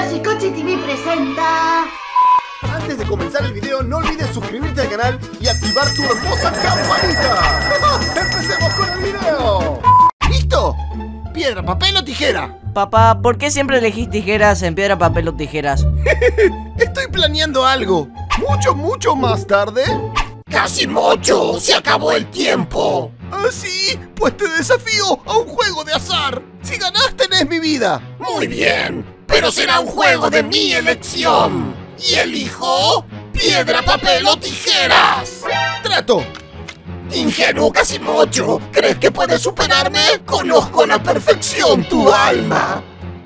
Chicoche TV presenta... Antes de comenzar el video, no olvides suscribirte al canal y activar tu hermosa campanita. ¡Empecemos con el video! ¿Listo? ¿Piedra, papel o tijera? Papá, ¿por qué siempre elegís tijeras en piedra, papel o tijeras? Estoy planeando algo. Mucho más tarde. ¡Casi mucho! ¡Se acabó el tiempo! ¿Ah, sí? Pues te desafío a un juego de azar. Si ganás, tenés mi vida. Muy bien, pero será un juego de mi elección. Y elijo piedra, papel o tijeras. ¡Trato! Ingenuo Casimocho, ¿crees que puedes superarme? Conozco a la perfección tu alma.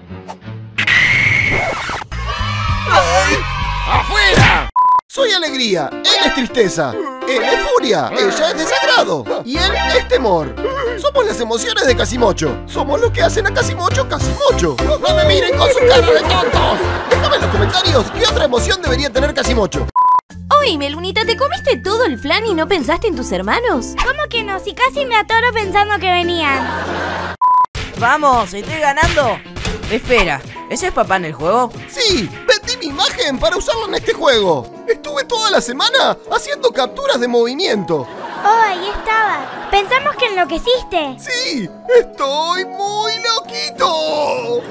¡Ay! ¡Afuera! Soy alegría, él es tristeza. Él es furia, ella es desagrado. Y él es temor. Somos las emociones de Casimocho. Somos lo que hacen a Casimocho, Casimocho. ¡No me miren con su cara de tontos! Déjame en los comentarios qué otra emoción debería tener Casimocho. Oye, Lunita, ¿te comiste todo el flan y no pensaste en tus hermanos? ¿Cómo que no? Si casi me atoro pensando que venían. ¡Vamos! ¡Estoy ganando! Espera, ¿ese es papá en el juego? Sí, vendí mi imagen para usarla en este juego. Estuve toda la semana haciendo capturas de movimiento. Oh, ahí estaba. Pensamos que enloqueciste. Sí, estoy muy loquito.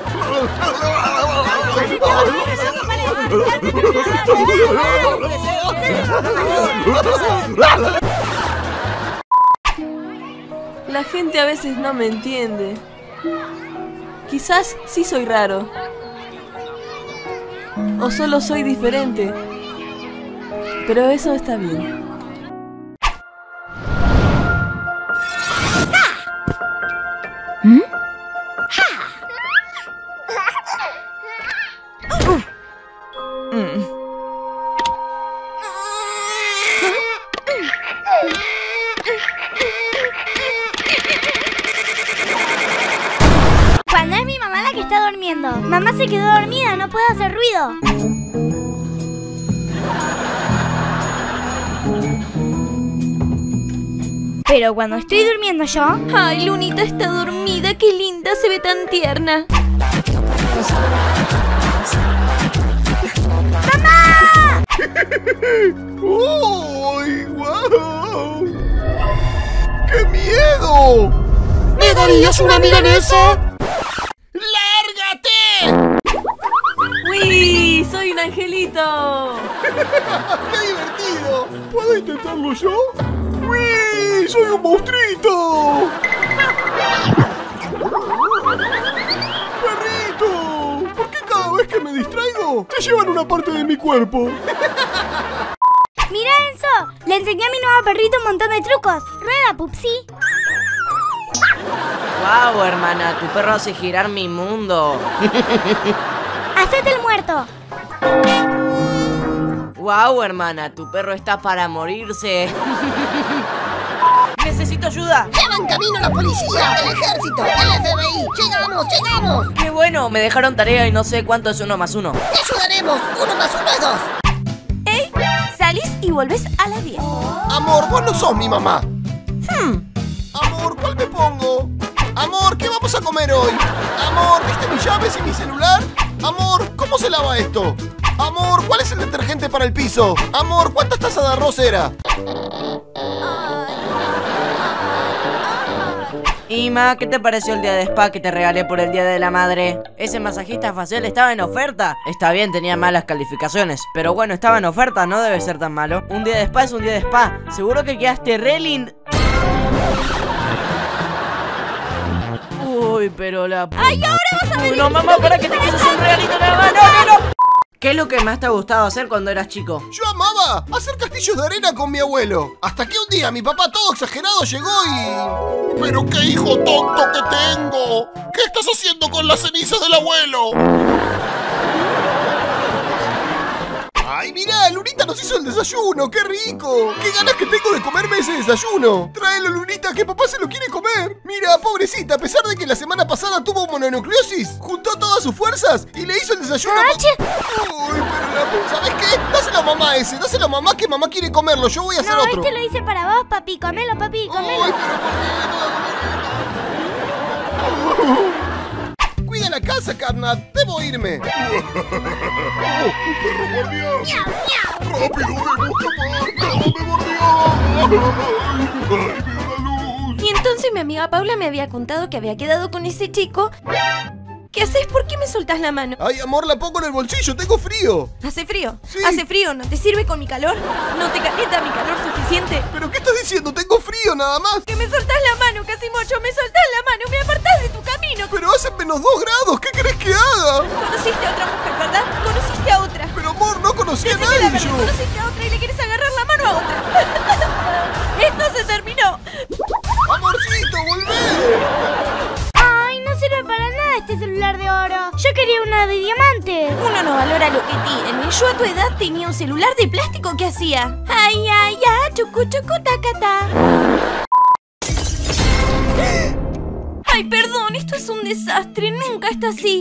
La gente a veces no me entiende. Quizás sí soy raro. O solo soy diferente. Pero eso está bien. Cuando es mi mamá la que está durmiendo. Mamá se quedó dormida, no puedo hacer ruido. Pero cuando estoy durmiendo yo... Ay, Lunita está dormida, qué linda, se ve tan tierna. ¡Mamá! ¡Uy, wow! ¡Qué miedo! ¿Me darías una milanesa? ¡Lárgate! ¡Uy! ¡Soy un angelito! ¡Qué divertido! ¿Puedo intentarlo yo? ¡Uy! ¡Soy un monstruito! ¡Perrito! ¿Por qué cada vez que me distraigo te llevan una parte de mi cuerpo? Mira, Enzo, le enseñé a mi nuevo perrito un montón de trucos. Rueda, Pupsi. ¡Wow, hermana! Tu perro hace girar mi mundo. Hacete el muerto. ¡Wow, hermana! Tu perro está para morirse. ¡Necesito ayuda! ¡Llevan camino la policía, el ejército, el FBI! ¡Llegamos, llegamos! ¡Qué bueno! Me dejaron tarea y no sé cuánto es 1 más 1. ¡Te ayudaremos! 1 más 1 es 2. ¡Ey! Salís y volvés a las 10. Amor, vos no sos mi mamá. Amor, ¿cuál me pongo? Amor, ¿qué vamos a comer hoy? Amor, ¿viste mis llaves y mi celular? Amor, ¿cómo se lava esto? Amor, ¿cuál es el detergente para el piso? Amor, ¿cuántas tazas de arroz era? Ima, ¿qué te pareció el día de spa que te regalé por el Día de la Madre? Ese masajista facial estaba en oferta. Está bien, tenía malas calificaciones, pero bueno, estaba en oferta, no debe ser tan malo. Un día de spa es un día de spa. Seguro que quedaste re lindo. Uy, pero la... ¡Ay, ahora vas a ver! No, mamá, para que te quieres hacer un regalito nada más. ¡No! ¿Qué es lo que más te ha gustado hacer cuando eras chico? Yo amaba hacer castillos de arena con mi abuelo. Hasta que un día mi papá todo exagerado llegó y... ¡Pero qué hijo tonto que tengo! ¿Qué estás haciendo con las cenizas del abuelo? ¡Ay, mirá! Lunita nos hizo el desayuno. ¡Qué rico! ¡Qué ganas que tengo de comerme ese desayuno! ¡Tráelo, Lunita, que papá se lo quiere comer! Mira, pobrecita, a pesar de que la semana pasada tuvo mononucleosis, juntó todas sus fuerzas y le hizo el desayuno con... ¡Uy, pero la... ¿Sabes qué? Dáselo a mamá ese, dáselo a mamá que mamá quiere comerlo. Yo voy a hacer No, otro. este lo hice para vos, papi. Comelo, papi, comelo. ¡Ay, pero por qué! Cuida la la casa, Carnat. Debo irme. ¡Un perro guardián! ¡Rápido, debo escapar! ¡No, me mordió! ¡Ay, veo la luz! Y entonces mi amiga Paula me había contado que había quedado con ese chico. ¿Qué haces? ¿Por qué me soltás la mano? Ay, amor, la pongo en el bolsillo. Tengo frío. ¿Hace frío? Sí. ¿Hace frío? ¿No te sirve con mi calor? ¿No te calienta mi calor suficiente? ¿Pero qué estás diciendo? Tengo frío nada más. Que me soltás la mano, Casimocho, me soltás la mano, me apartás de tu camino. Pero hace menos 2 grados. ¿Qué querés que haga? Conociste a otra mujer, ¿verdad? Conociste a otra. Pero, amor, no conocí a Decime la nadie verdad, yo. conociste a otra y le quieres agarrar la mano a otra. Esto se terminó. Amorcito, volvé. Ay, no sirve para nada este celular de oro. Yo quería una de diamante. Uno no valora lo que tiene. Yo a tu edad tenía un celular de plástico que hacía. Ay, ay, ay, chucu, chucu, tacata. Ay, perdón, esto es un desastre. Nunca está así.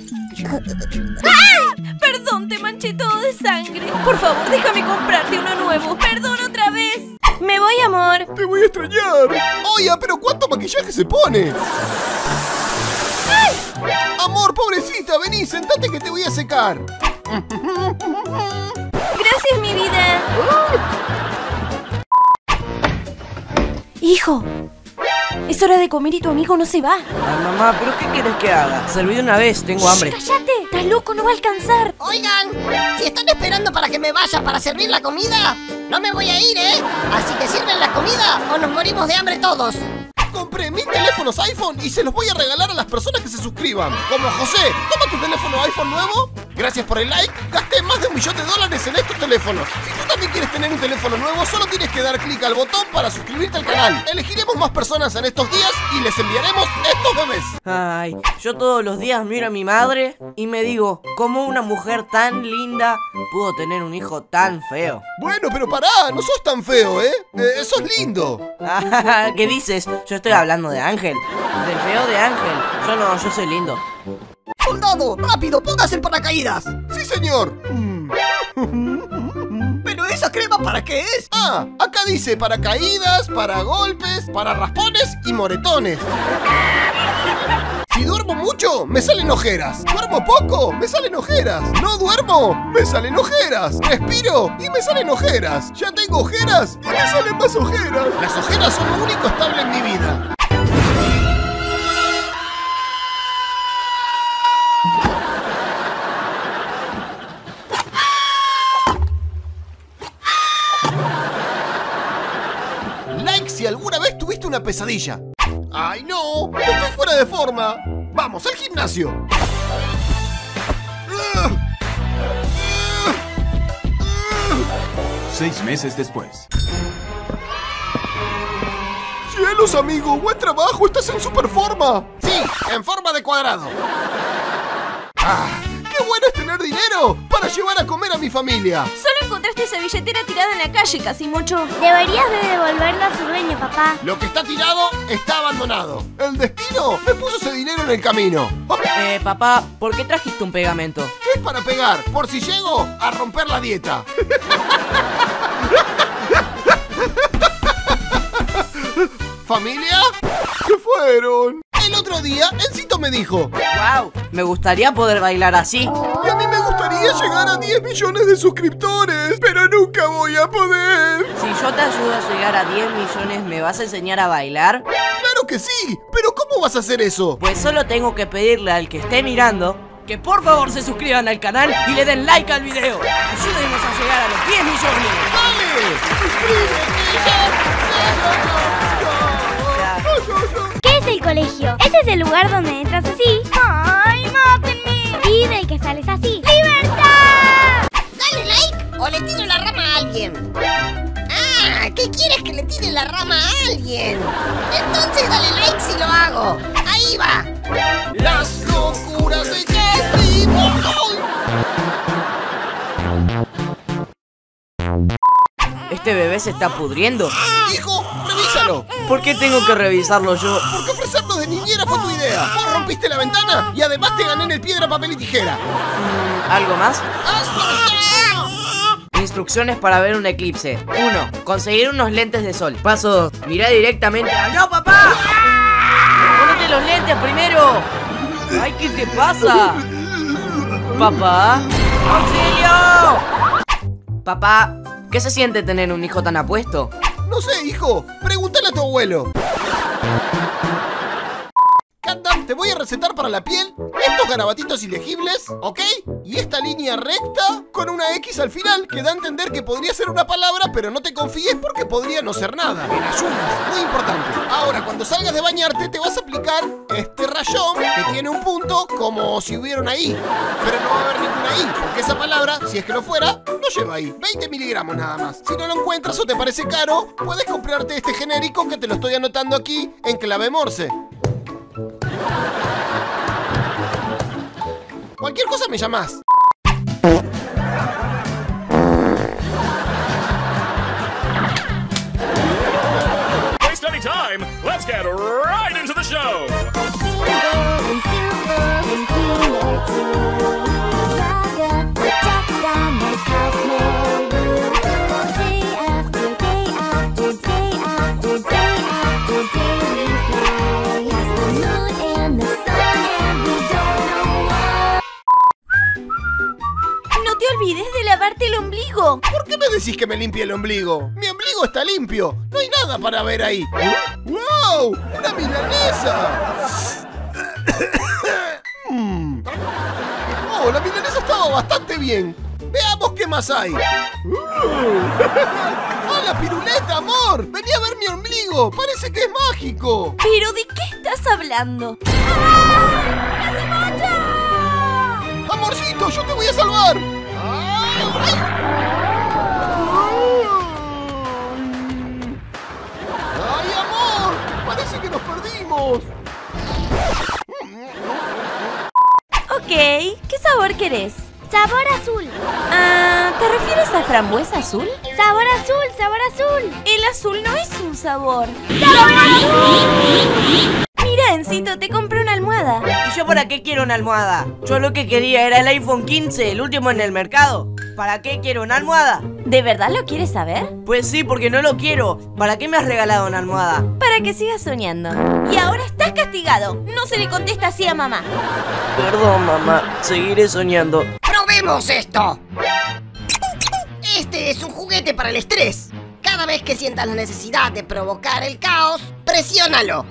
¡Ay! Perdón, te manché todo de sangre. Por favor, déjame comprarte uno nuevo. Perdón otra vez. Me voy, amor. Te voy a extrañar. Oye, pero ¿cuánto maquillaje se pone? Amor, pobrecita, vení, sentate que te voy a secar. Gracias, mi vida. Hijo, es hora de comer y tu amigo no se va. Ay, mamá, ¿pero qué quieres que haga? Serví de una vez, tengo hambre. ¡Cállate! ¡Estás loco! ¡No va a alcanzar! Oigan, si están esperando para que me vaya para servir la comida, no me voy a ir, ¿eh? Así que sirven la comida o nos morimos de hambre todos. Compré 1000 teléfonos iPhone y se los voy a regalar a las personas que se suscriban. Como José, toma tu teléfono iPhone nuevo. Gracias por el like. Gasté más de $1 millón en estos teléfonos. Si tú también quieres tener un teléfono nuevo, solo tienes que dar clic al botón para suscribirte al canal. Elegiremos más personas en estos días y les enviaremos estos bebés. Ay, yo todos los días miro a mi madre y me digo, ¿cómo una mujer tan linda pudo tener un hijo tan feo? Bueno, pero pará, no sos tan feo, ¿eh? Sos lindo. ¿Qué dices? Yo estoy hablando de Ángel. Del feo de Ángel. Yo soy lindo. ¡Soldado! ¡Rápido! ¡Póngase en paracaídas! Sí, señor. ¿Pero esa crema para qué es? Ah, acá dice para caídas, para golpes, para raspones y moretones. Si duermo mucho, me salen ojeras. Duermo poco, me salen ojeras. No duermo, me salen ojeras. Respiro y me salen ojeras. Ya tengo ojeras y me salen más ojeras. Las ojeras son lo único estable en mi vida. Like si alguna vez tuviste una pesadilla. ¡Ay, no! ¡Estoy fuera de forma! ¡Vamos al gimnasio! 6 meses después. ¡Cielos, amigo! ¡Buen trabajo! ¡Estás en super forma! Sí, en forma de cuadrado. ¡Ah! ¡Qué bueno es tener dinero para llevar a comer a mi familia! Solo encontraste esa billetera tirada en la calle, Casimocho. Deberías de devolverla a su dueño, papá. Lo que está tirado está abandonado. El destino me puso ese dinero en el camino. Papá, ¿por qué trajiste un pegamento? Es para pegar, por si llego a romper la dieta. ¿Familia? ¿Qué fueron? El otro día, Encito me dijo: ¡Wow! Me gustaría poder bailar así. y a mí me gustaría llegar a 10 millones de suscriptores, pero nunca voy a poder. Si yo te ayudo a llegar a 10 millones, ¿me vas a enseñar a bailar? Claro que sí, pero ¿cómo vas a hacer eso? Pues solo tengo que pedirle al que esté mirando que por favor se suscriban al canal y le den like al video. Ayúdenos a llegar a los 10 millones. ¡Dale! ¡Suscríbete! ¿Qué es el colegio? Ese es el lugar donde entras así. ¡Ay, mátenme! Y del que sales así. ¡Libertad! Dale like o le tiro la rama a alguien. Ah, ¿qué quieres que le tire la rama a alguien? Entonces dale like si lo hago. Ahí va. Las locuras de Jesse Boy. Este bebé se está pudriendo. Hijo, revísalo. ¿Por qué tengo que revisarlo yo? Porque ofrecernos de niñera fue tu idea. Vos rompiste la ventana y además te gané en el piedra, papel y tijera. ¿Algo más? Instrucciones para ver un eclipse. 1. Conseguir unos lentes de sol. Paso 2. Mirá directamente a... ¡No, papá! ¡Ponete los lentes primero! ¡Ay, qué te pasa! ¡Papá! ¡Auxilio! Papá, ¿qué se siente tener un hijo tan apuesto? No sé, hijo. Pregúntale a tu abuelo. Canta, te voy a recetar para la piel estos garabatitos ilegibles, ¿ok? Y esta línea recta con una X al final que da a entender que podría ser una palabra, pero no te confíes porque podría no ser nada. En ayunas, muy importante. Ahora, cuando salgas de bañarte, te vas a aplicar este rayón que tiene un punto como si hubiera una I. Pero no va a haber ninguna I, porque esa palabra, si es que lo fuera, no lleva I. 20 miligramos nada más. Si no lo encuentras o te parece caro, puedes comprarte este genérico que te lo estoy anotando aquí en clave Morse. Cualquier cosa me llamás. Waste any time. Let's get right into the show. olvides de lavarte el ombligo. ¿Por qué me decís que me limpie el ombligo? Mi ombligo está limpio. No hay nada para ver ahí. ¡Wow! ¡Una milanesa! Oh, la milanesa estaba bastante bien. Veamos qué más hay. ¡Hola, piruleta, amor! ¡Vení a ver mi ombligo! ¡Parece que es mágico! ¿Pero de qué estás hablando? ¡Amorcito, yo te voy a salvar! ¡Ay, amor! Parece que nos perdimos. Ok, ¿qué sabor querés? Sabor azul. Ah, ¿te refieres a frambuesa azul? Sabor azul, sabor azul. El azul no es un sabor. ¡Sabor azul! Mira, Encito, te compré una almohada. ¿Y yo para qué quiero una almohada? Yo lo que quería era el iPhone 15, el último en el mercado. ¿Para qué quiero una almohada? ¿De verdad lo quieres saber? Pues sí, porque no lo quiero. ¿Para qué me has regalado una almohada? Para que sigas soñando. Y ahora estás castigado. No se le contesta así a mamá. Perdón, mamá. Seguiré soñando. ¡Probemos esto! Este es un juguete para el estrés. Cada vez que sientas la necesidad de provocar el caos, presiónalo.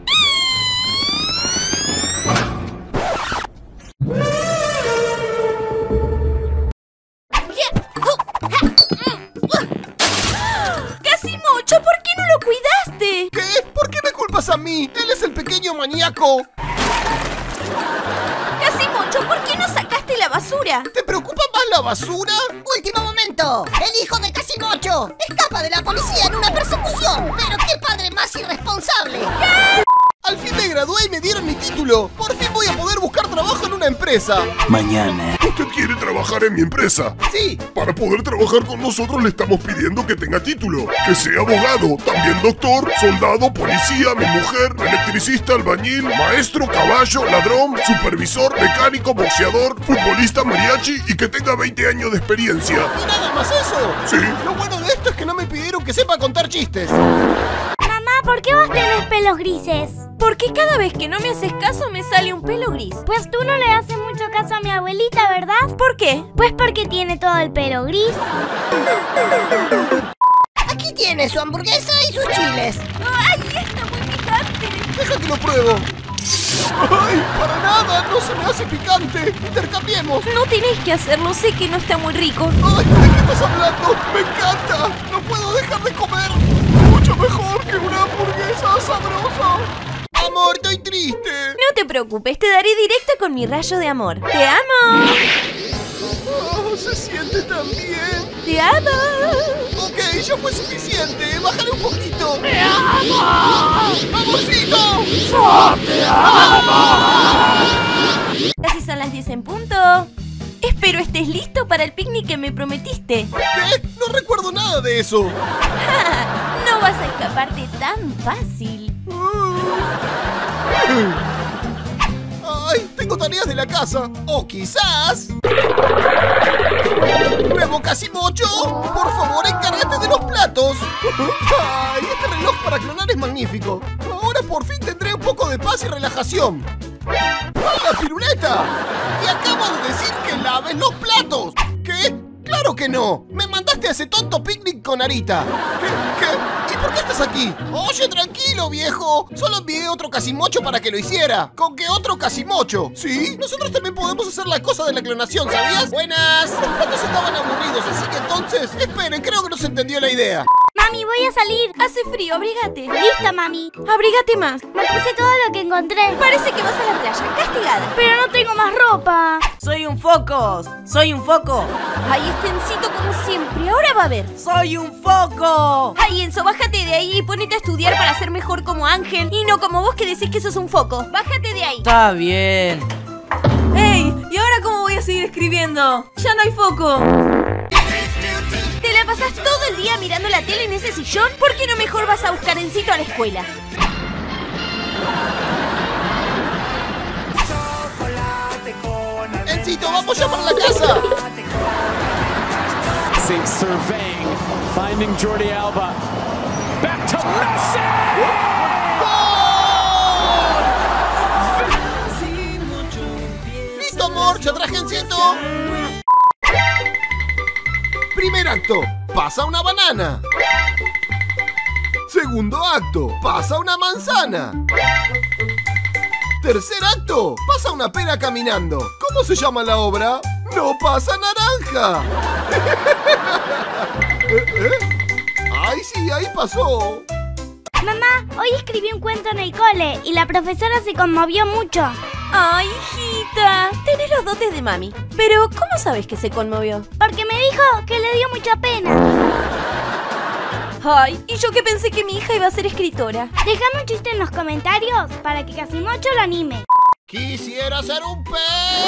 ¡Casimocho! ¿Por qué no lo cuidaste? ¿Qué? ¿Por qué me culpas a mí? Él es el pequeño maníaco. Casimocho, ¿por qué no sacaste la basura? ¿Te preocupa más la basura? ¡Último momento! ¡El hijo de Casimocho escapa de la policía en una persecución! ¡Pero qué padre más irresponsable! ¿Qué? Al fin me gradué y me dieron mi título. Por fin voy a poder buscar trabajo en una empresa. Mañana. ¿Usted quiere trabajar en mi empresa? Sí. Para poder trabajar con nosotros le estamos pidiendo que tenga título. Que sea abogado, también doctor, soldado, policía, mi mujer, electricista, albañil, maestro, caballo, ladrón, supervisor, mecánico, boxeador, futbolista, mariachi y que tenga 20 años de experiencia. ¿Y nada más eso? Sí. Lo bueno de esto es que no me pidieron que sepa contar chistes. Mamá, ¿por qué vos tenés pelos grises? Porque cada vez que no me haces caso me sale un pelo gris. Pues tú no le haces mucho caso a mi abuelita, ¿verdad? ¿Por qué? Pues porque tiene todo el pelo gris. Aquí tiene su hamburguesa y sus chiles. ¡Ay, está muy picante! Deja que lo pruebo. ¡Ay, para nada! ¡No se me hace picante! ¡Intercambiemos! No tenés que hacerlo, sé que no está muy rico. ¡Ay, de qué estás hablando! ¡Me encanta! ¡No puedo dejar de comer! ¡Mucho mejor que una hamburguesa sabrosa! ¡Amor, estoy triste! No te preocupes, te daré directo con mi rayo de amor. ¡Te amo! Oh, se siente tan bien. ¡Te amo! Ok, ya fue suficiente. Bájale un poquito. ¡Me amo! ¡Amorcito! ¡Yo te amo! Casi son las 10 en punto. Espero estés listo para el picnic que me prometiste. ¿Qué? No recuerdo nada de eso. No vas a escaparte tan fácil. Ay, tengo tareas de la casa. O quizás... Nuevo Casimocho, por favor, encárgate de los platos. Ay, este reloj para clonar es magnífico. Ahora por fin tendré un poco de paz y relajación. ¡Hola, Piruleta! Te acabo de decir que laves los platos. ¿Qué? ¡Claro que no! ¡Me mandaste a ese tonto picnic con Arita! ¿Qué? ¿Y por qué estás aquí? Oye, tranquilo, viejo. Solo envié otro casimocho para que lo hiciera. ¿Con qué otro casimocho? ¿Sí? Nosotros también podemos hacer la cosa de la clonación, ¿sabías? ¡Buenas! Los platos estaban aburridos, así que entonces... Esperen, creo que no se entendió la idea. Mami, voy a salir. Hace frío, abrígate. Lista, mami. Abrígate más. Me puse todo lo que encontré. Parece que vas a la playa, castigada. Pero no tengo más ropa. ¡Soy un foco! ¡Soy un foco! Ay, Estencito como siempre. Ahora va a ver. ¡Soy un foco! Ay, Enzo, bájate de ahí y ponete a estudiar para ser mejor como Ángel y no como vos que decís que sos un foco. Bájate de ahí. Está bien. ¡Ey! ¿Y ahora cómo voy a seguir escribiendo? Ya no hay foco. ¿Te la pasás todo el día mirando la tele en ese sillón? ¿Por qué no mejor vas a buscar Encito a la escuela? Encito, vamos ya para la casa. Surveying, finding Jordi Alba. Back to Messi! ¡Listo, amor! ¡Ya traje Encito! Primer acto, pasa una banana. Segundo acto, pasa una manzana. Tercer acto, pasa una pera caminando. ¿Cómo se llama la obra? ¡No pasa naranja! ¡Ay, sí, ahí pasó! Mamá, hoy escribí un cuento en el cole y la profesora se conmovió mucho. Ay, hijita, tenés los dotes de mami. Pero, ¿cómo sabes que se conmovió? Porque me dijo que le dio mucha pena. Ay, y yo que pensé que mi hija iba a ser escritora. Déjame un chiste en los comentarios para que Casimocho lo anime. ¡Quisiera ser un pez!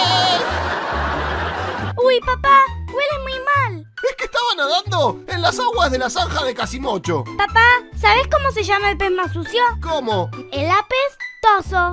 Uy, papá, huele muy mal. Es que estaba nadando en las aguas de la zanja de Casimocho. Papá, ¿sabes cómo se llama el pez más sucio? ¿Cómo? El apestoso.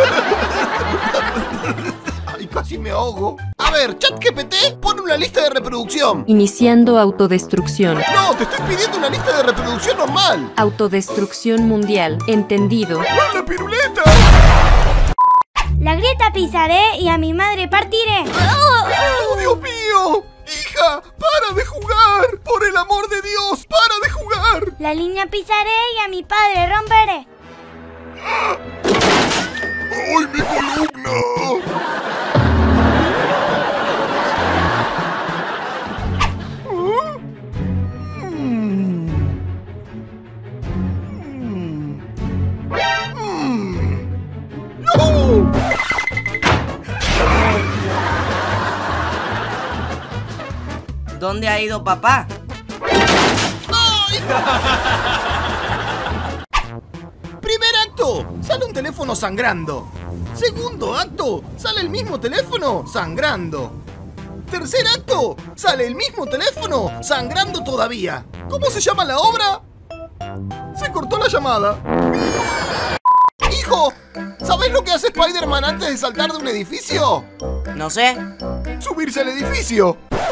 Ay, casi me ahogo. A ver, ChatGPT, pon una lista de reproducción. Iniciando autodestrucción. No, te estoy pidiendo una lista de reproducción normal. Autodestrucción mundial. Entendido. ¡Hola, Piruleta! La grieta pisaré y a mi madre partiré. ¡Oh, Dios mío! ¡Hija, para de jugar! ¡Por el amor de Dios, para de jugar! La línea pisaré y a mi padre romperé. ¡Ay, mi columna! ¡No! ¿Dónde ha ido papá? ¡Ay! Primer acto, sale un teléfono sangrando. Segundo acto, sale el mismo teléfono sangrando. Tercer acto, sale el mismo teléfono sangrando todavía. ¿Cómo se llama la obra? Se cortó la llamada. Hijo, ¿sabes lo que hace Spider-Man antes de saltar de un edificio? No sé. Subirse al edificio.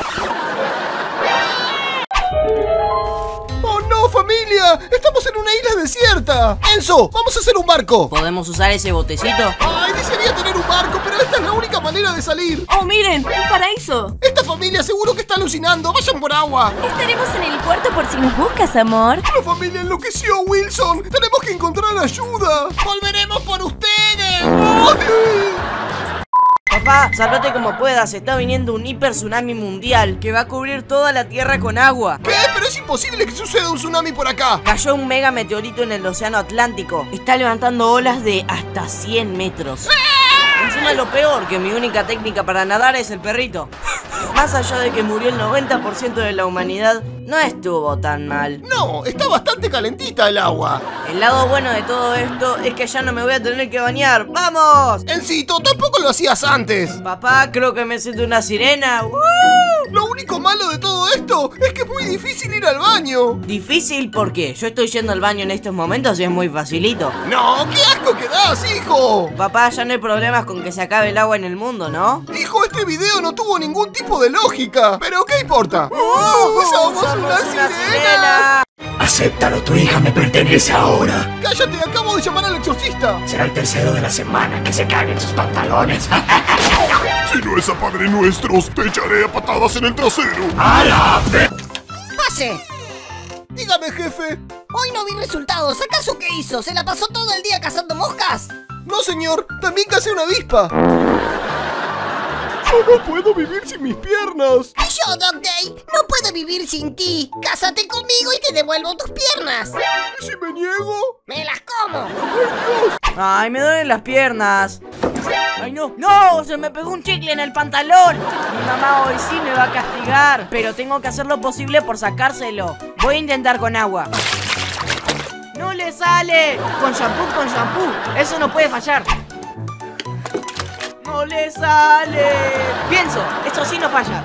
¡Oh no, familia! ¡Estamos en una isla desierta! ¡Enzo, vamos a hacer un barco! ¿Podemos usar ese botecito? ¡Ay, desearía tener un barco, pero esta es la única manera de salir! ¡Oh, miren! ¡Un paraíso! Esta familia seguro que está alucinando. ¡Vayan por agua! Estaremos en el puerto por si nos buscas, amor. ¡La familia enloqueció, Wilson! ¡Tenemos que encontrar ayuda! ¡Volveremos por ustedes! ¡Ay! Papá, salvate como puedas. Está viniendo un hiper tsunami mundial que va a cubrir toda la tierra con agua. ¿Qué? Pero es imposible que suceda un tsunami por acá. Cayó un mega meteorito en el océano Atlántico. Está levantando olas de hasta 100 metros. Encima lo peor, que mi única técnica para nadar es el perrito. Más allá de que murió el 90% de la humanidad, no estuvo tan mal. No, está bastante calentita el agua. El lado bueno de todo esto es que ya no me voy a tener que bañar. ¡Vamos! Encito, tampoco lo hacías antes. Papá, creo que me siento una sirena. Lo único malo de todo esto es que es muy difícil ir al baño. ¿Difícil? ¿Por qué? Yo estoy yendo al baño en estos momentos y es muy facilito. No, qué asco que das, hijo. Papá, ya no hay problemas con que se acabe el agua en el mundo, ¿no? Hijo, este video no tuvo ningún tipo de lógica. Pero ¿qué importa? ¡Somos una sirena! Acéptalo, tu hija me pertenece ahora. ¡Cállate! ¡Acabo de llamar al exorcista! Será el tercero de la semana que se cague en sus pantalones. Si no es a Padre Nuestros, te echaré a patadas en el trasero. ¡A la ¡Pase! Dígame, jefe. Hoy no vi resultados. ¿Acaso qué hizo? ¿Se la pasó todo el día cazando moscas? No, señor. También cazé una avispa. Yo no puedo vivir sin mis piernas. Y yo, Dog Day, no puedo vivir sin ti. Cásate conmigo y te devuelvo tus piernas. ¿Y si me niego? ¡Me las como! ¡Ay, Dios! Ay, me duelen las piernas. Ay, no, no, se me pegó un chicle en el pantalón. Mi mamá hoy sí me va a castigar, pero tengo que hacer lo posible por sacárselo. Voy a intentar con agua. ¡No le sale! Con shampoo, eso no puede fallar. ¡No le sale! Pienso, eso sí no falla.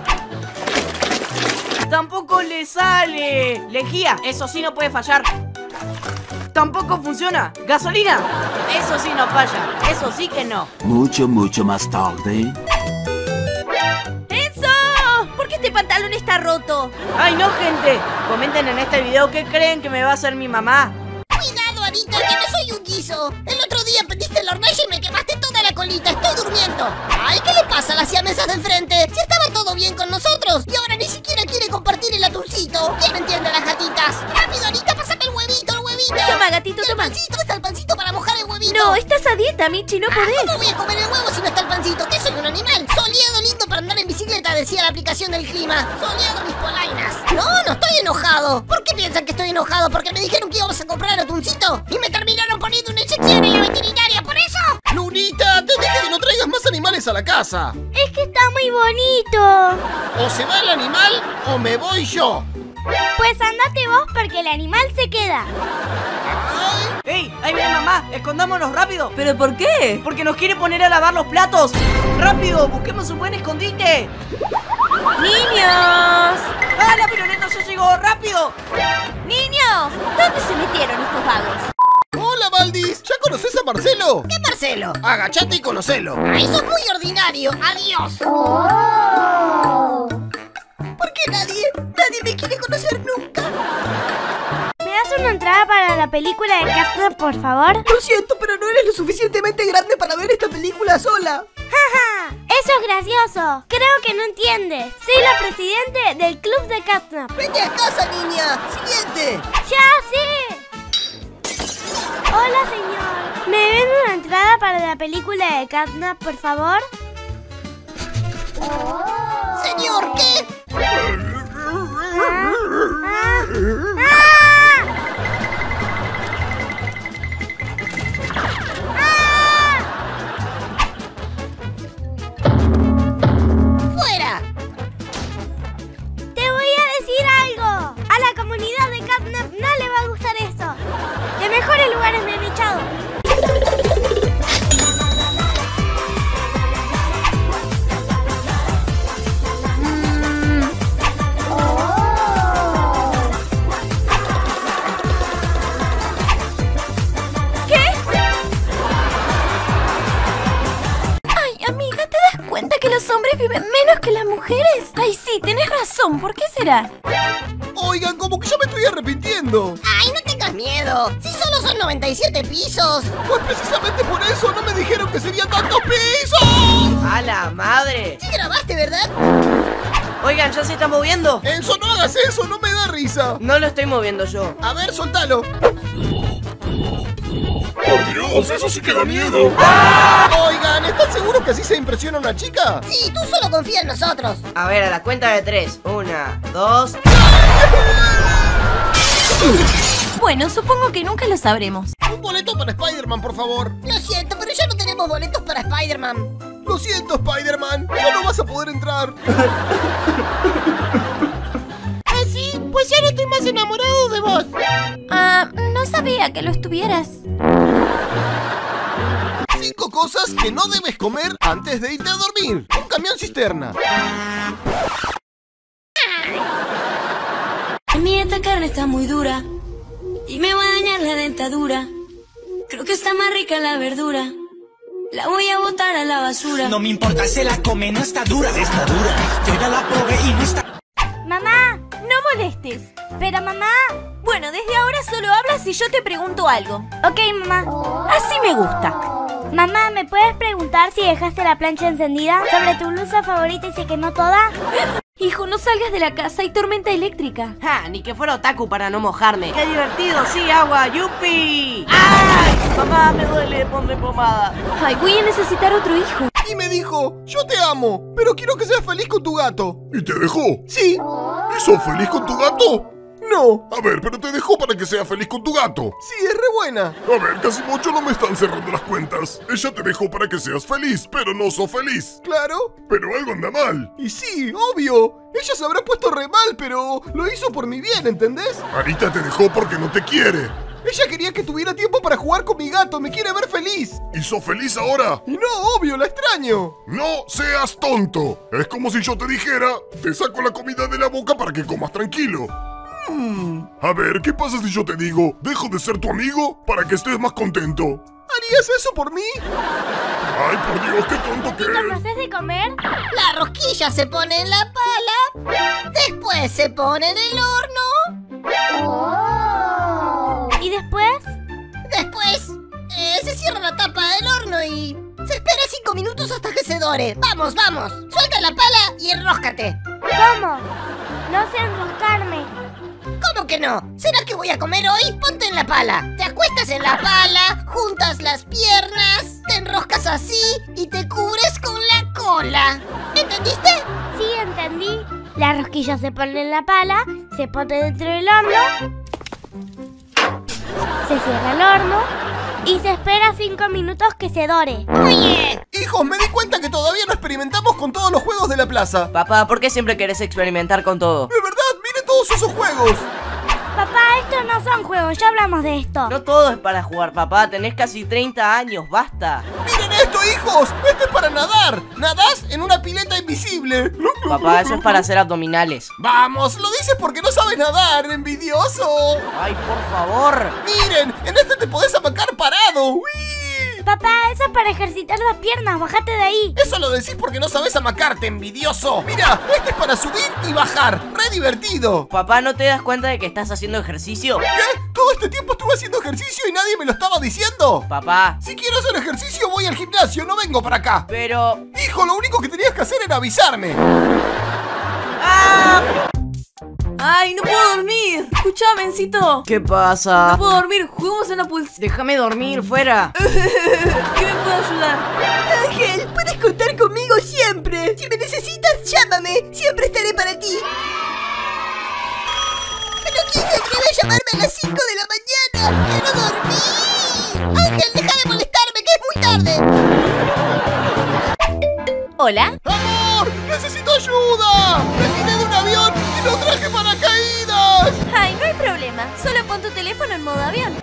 Tampoco le sale. Lejía, eso sí no puede fallar. Tampoco funciona. Gasolina, eso sí no falla. Eso sí que no. Mucho más tarde. ¡Enzo! ¿Por qué este pantalón está roto? Ay, no, gente. Comenten en este video qué creen que me va a hacer mi mamá. Cuidado, Anita, que no soy un guiso. El otro día pediste la hornalla y me quemaste toda la colita. Estoy durmiendo. Ay, ¿qué le pasa a las siamesas del frente? Si estaba todo bien con nosotros y ahora ni siquiera quiere compartir el atuncito. ¿Quién entiende a las gatitas? Rápido, Anita, pásame el huevito, el huevito. Toma, gatito, toma. ¿Está el pancito para mojar el huevito? No, estás a dieta, Michi, no podés. ¿Cómo voy a comer el huevo si no está el pancito? ¿Qué soy, un animal? Soleado lindo para andar en bicicleta, decía la aplicación del clima. Soleado mis polainas. No estoy enojado. ¿Por qué piensan que estoy enojado? Porque me dijeron que íbamos a comprar atuncito y me terminaron poniendo una inyección en la veterinaria, ¿por eso? Lunita, te dije que no traigas más animales a la casa. Es que está muy bonito. O se va el animal o me voy yo. Pues andate vos porque el animal se queda. ¡Ey! ¡Ahí viene mamá! ¡Escondámonos rápido! ¿Pero por qué? Porque nos quiere poner a lavar los platos. ¡Rápido! ¡Busquemos un buen escondite! ¡Niños! ¡Ah, la violeta ya llegó! ¡Rápido! ¡Niños! ¿Dónde se metieron estos vagos? Hola, Valdis. ¿Ya conoces a Marcelo? ¿Qué Marcelo? Agachate y conocelo. Ay, sos muy ordinario. Adiós. ¿Por qué nadie me quiere conocer nunca? ¿Me das una entrada para la película de Catnap, por favor? Lo siento, pero no eres lo suficientemente grande para ver esta película sola. ¡Jaja! Eso es gracioso. Creo que no entiendes. Soy la presidente del club de Catnap. Vete a casa, niña. Siguiente. ¡Ya, sí! Hola, señor. ¿Me ven una entrada para la película de Catnap, por favor? Señor, ¿qué? ¡Fuera! Te voy a decir algo. A la comunidad de Catnap no le va a gustar eso. De mejores lugares me han echado. ¿Que los hombres viven menos que las mujeres? Ay, sí, tenés razón. ¿Por qué será? Oigan, como que yo me estoy arrepintiendo. Ay, no tengas miedo. Si solo son 97 pisos. Pues precisamente por eso no me dijeron que serían tantos pisos. ¡A la madre! Sí grabaste, ¿verdad? Oigan, ¿ya se está moviendo? Enzo, no hagas eso, no me da risa. No lo estoy moviendo yo. A ver, soltalo. ¡Por Dios, eso sí que da miedo! Oigan, ¿están seguros que así se impresiona una chica? Sí, tú solo confía en nosotros. A ver, a la cuenta de 3. 1, 2... Bueno, supongo que nunca lo sabremos. Un boleto para Spider-Man, por favor. Lo siento, pero ya no tenemos boletos para Spider-Man. Lo siento, Spider-Man. Ya no vas a poder entrar. ¿Ah, sí? Pues ya no estoy más enamorado de vos. No sabía que lo estuvieras. 5 cosas que no debes comer antes de irte a dormir. Un camión cisterna. Mira, esta carne está muy dura y me va a dañar la dentadura. Creo que está más rica la verdura. La voy a botar a la basura. No me importa, se la come, no está dura. Está dura, yo ya la probé y no está... Mamá, No molestes. pero mamá... Bueno, desde ahora solo hablas si yo te pregunto algo. Ok, mamá. Así me gusta. Mamá, ¿me puedes preguntar si dejaste la plancha encendida? ¿Sobre tu blusa favorita y se quemó toda? Hijo, no salgas de la casa, hay tormenta eléctrica. Ja, ni que fuera otaku para no mojarme. ¡Qué divertido! ¡Sí, agua! ¡Yupi! ¡Ay! Mamá, me duele, ponme pomada. Ay, voy a necesitar otro hijo. Y me dijo, yo te amo, pero quiero que seas feliz con tu gato. ¿Y te dejó? Sí. ¿Y sos feliz con tu gato? No. A ver, pero te dejó para que seas feliz con tu gato. Sí, es re buena. A ver, casi mucho no me están cerrando las cuentas. Ella te dejó para que seas feliz, pero no sos feliz. Claro. Pero algo anda mal. Y sí, obvio. Ella se habrá puesto re mal, pero lo hizo por mi bien, ¿entendés? Anita te dejó porque no te quiere. Ella quería que tuviera tiempo para jugar con mi gato, me quiere ver feliz. ¿Y sos feliz ahora? Y no, obvio, la extraño. No seas tonto. Es como si yo te dijera, te saco la comida de la boca para que comas tranquilo. A ver, ¿qué pasa si yo te digo, dejo de ser tu amigo para que estés más contento? ¿Harías eso por mí? Ay, por Dios, qué tonto que ¿No me es. haces de comer? La rosquilla se pone en la pala, después se pone en el horno. ¿Y después? Después se cierra la tapa del horno y se espera 5 minutos hasta que se dore. Vamos, vamos, suelta la pala y enróscate. ¿Cómo? No sé enroscarme. ¿Cómo que no? ¿Será que voy a comer hoy? Ponte en la pala. Te acuestas en la pala, juntas las piernas, te enroscas así y te cubres con la cola. ¿Entendiste? Sí, entendí. La rosquilla se pone en la pala, se pone dentro del horno, se cierra el horno y se espera 5 minutos que se dore. ¡Oye! Hijos, me di cuenta que todavía no experimentamos con todos los juegos de la plaza. Papá, ¿por qué siempre querés experimentar con todo? De verdad, miren todos esos juegos. Papá, estos no son juegos, ya hablamos de esto. No todo es para jugar, papá. Tenés casi 30 años, basta. Miren esto, hijos. Esto es para nadar. Nadás en una pileta invisible. Papá, eso es para hacer abdominales. Vamos, lo dices porque no sabes nadar, envidioso. Ay, por favor. Miren, en este te podés amacar parado. ¡Uy! Papá, eso es para ejercitar las piernas, bájate de ahí. Eso lo decís porque no sabes amacarte, envidioso. Mira, este es para subir y bajar. Re divertido. Papá, ¿no te das cuenta de que estás haciendo ejercicio? ¿Qué? ¿Todo este tiempo estuve haciendo ejercicio y nadie me lo estaba diciendo? Papá. Si quiero hacer ejercicio voy al gimnasio, no vengo para acá. Pero... Hijo, lo único que tenías que hacer era avisarme. ¡Ah! ¡Ay, no puedo dormir! Escuchame, Encito. ¿Qué pasa? No puedo dormir, juguemos en la pulsera. Déjame dormir, fuera. ¿Qué me puede ayudar? Ángel, puedes contar conmigo siempre. Si me necesitas, llámame. Siempre estaré para ti. Pero ¿quién se atreve a llamarme a las 5 de la mañana? ¡Quiero dormir! Ángel, deja de molestarme, que es muy tarde. ¿Hola? ¡Amor! ¡Necesito ayuda! ¡Me tiré de un avión y no traje paracaídas! Ay, no hay problema. Solo pon tu teléfono en modo avión.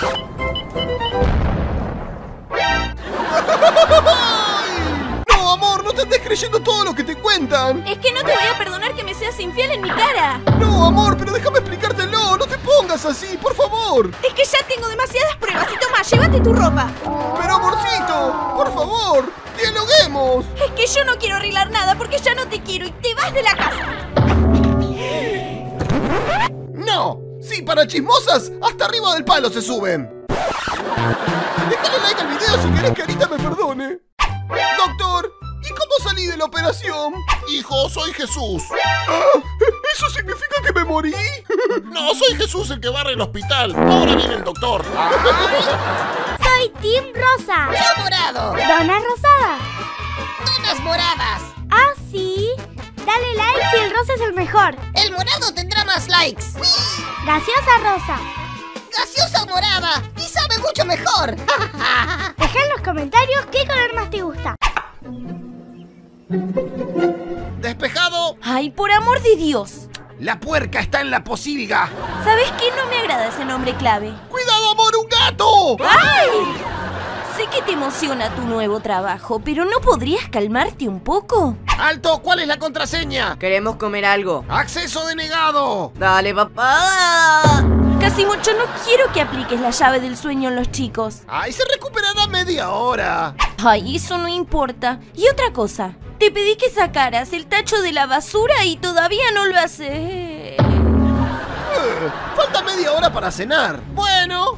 ¡No, amor! ¡No te andes creyendo todo lo que te cuentan! Es que no te voy a perdonar que me seas infiel en mi cara. No, amor, pero déjame explicártelo. No te pongas así, por favor. Es que ya tengo demasiadas pruebas y toma, llévate tu ropa. Pero, amorcito, por favor, dialoguemos. Es que yo no quiero arreglar nada porque ya no te quiero y te vas de la casa. No, sí, para chismosas, hasta arriba del palo se suben. Déjale like al video si querés que Anita me perdone. Doctor, ¿y cómo salí de la operación? Hijo, soy Jesús. Ah, ¿eso significa que me morí? No, soy Jesús el que barre el hospital. Ahora viene el doctor. Soy Team Rosa. Yo morado. Donas rosadas. Donas moradas. Ah, sí. Dale like si el rosa es el mejor. El morado tendrá más likes. Gaseosa rosa. Gaseosa morada. Y sabe mucho mejor. Deja en los comentarios qué color más te gusta. ¿Despejado? Ay, por amor de Dios. La puerca está en la posilga. ¿Sabes qué? No me agrada ese nombre clave. ¡Cuidado, amor, un gato! ¡Ay! Sé que te emociona tu nuevo trabajo, pero ¿no podrías calmarte un poco? ¡Alto! ¿Cuál es la contraseña? Queremos comer algo. ¡Acceso denegado! Dale, papá. Casi mucho no quiero que apliques la llave del sueño en los chicos. ¡Ay, se recuperará media hora! Ay, eso no importa. Y otra cosa, te pedí que sacaras el tacho de la basura y todavía no lo haces. Falta media media hora para cenar. Bueno.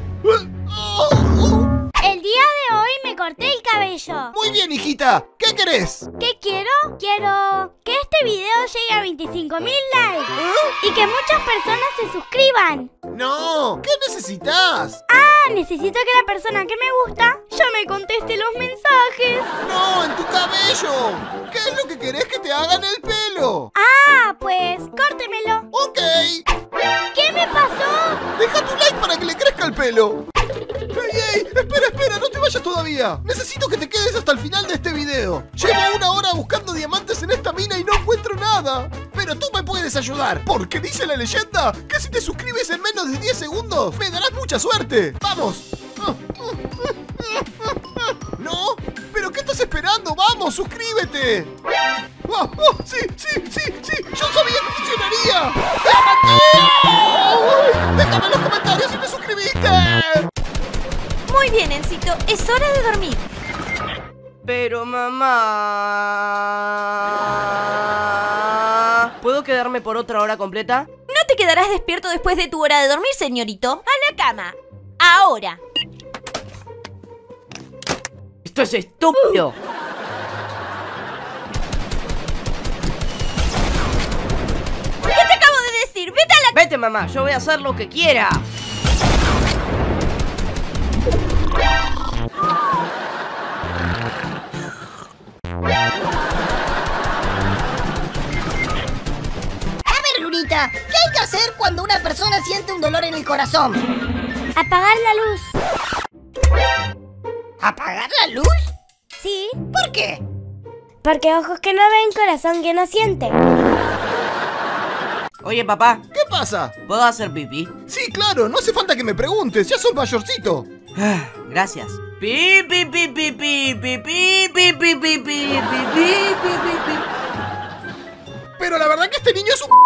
El día de hoy me corté el cabello. Muy bien, hijita. ¿Qué querés? ¿Qué quiero? Quiero que este video llegue a 25.000 likes y que muchas personas se suscriban. No, ¿qué necesitas? Necesito que la persona que me gusta ya me conteste los mensajes. No, en tu cabello. ¿Qué es lo que querés que te hagan el pelo? Pues córtemelo. Ok. ¿Qué me pasó? Deja tu like para que le crezca el pelo. ¡Ey! Espera, no te vayas todavía. Necesito que te quedes hasta el final de este video. Llevo 1 hora buscando diamantes en esta mina y no encuentro nada. Pero tú me puedes ayudar, porque dice la leyenda que si te suscribes en menos de 10 segundos, me darás mucha suerte. ¡Vamos! ¿No? ¿Pero qué estás esperando? ¡Vamos, suscríbete! ¡Sí! ¡Yo sabía que funcionaría! ¡Déjame en los comentarios si te suscribiste! Muy bien, Encito, es hora de dormir. Pero mamá... ¿Puedo quedarme por otra hora completa? No te quedarás despierto después de tu hora de dormir, señorito. A la cama. Ahora. ¡Esto es estúpido! ¿Qué te acabo de decir? ¡Vete a la... Vete, mamá, yo voy a hacer lo que quiera. Lunita, ¿qué hay que hacer cuando una persona siente un dolor en el corazón? Apagar la luz. ¿Apagar la luz? Sí. ¿Por qué? Porque ojos que no ven, corazón que no siente. Oye, papá. ¿Qué pasa? ¿Puedo hacer pipí? Sí, claro, no hace falta que me preguntes, ya sos mayorcito. Gracias. Pipi, pipi, pipi, pipi, pipi, pipi, pipi, pipi. Pero la verdad que este niño es un...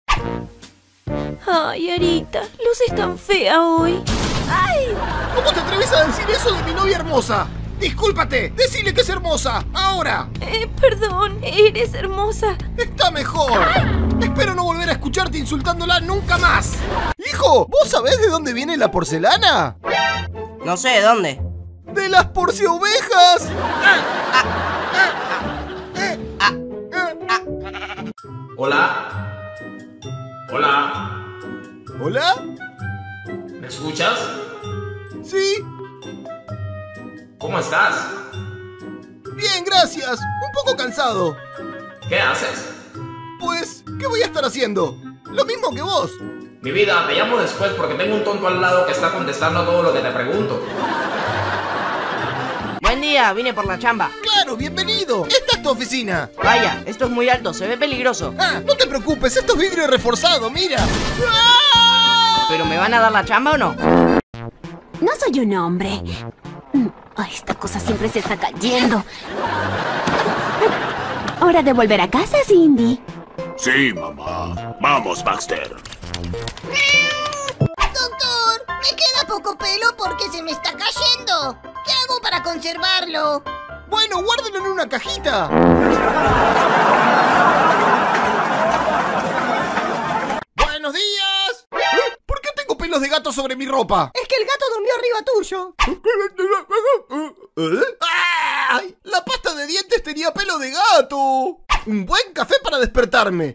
Ay, Arita, luces tan fea hoy. ¡Ay! ¿Cómo te atreves a decir eso de mi novia hermosa? ¡Discúlpate! ¡Decile que es hermosa! ¡Ahora! Perdón, eres hermosa. ¡Está mejor! Espero no volver a escucharte insultándola nunca más. ¡Hijo! ¿Vos sabés de dónde viene la porcelana? No sé, ¿de dónde? ¡De las porceovejas! Hola. Hola. ¿Hola? ¿Me escuchas? Sí. ¿Cómo estás? Bien, gracias. Un poco cansado. ¿Qué haces? Pues, ¿qué voy a estar haciendo? Lo mismo que vos. Mi vida, te llamo después porque tengo un tonto al lado que está contestando todo lo que te pregunto. Buen día, vine por la chamba. Claro, bienvenido. Esta es tu oficina. Vaya, esto es muy alto, se ve peligroso. No te preocupes, esto es vidrio reforzado, mira. ¿Pero me van a dar la chamba o no? No soy un hombre. Ay, esta cosa siempre se está cayendo. Hora de volver a casa, Cindy. Sí, mamá. Vamos, Baxter. Doctor, me queda poco pelo porque se me está cayendo. ¿Qué hago para conservarlo? Bueno, guárdalo en una cajita. ¡Buenos días! ¿Por qué tengo pelos de gato sobre mi ropa? Es que el gato durmió arriba tuyo. ¡Ay! La pasta de dientes tenía pelo de gato. Un buen café para despertarme.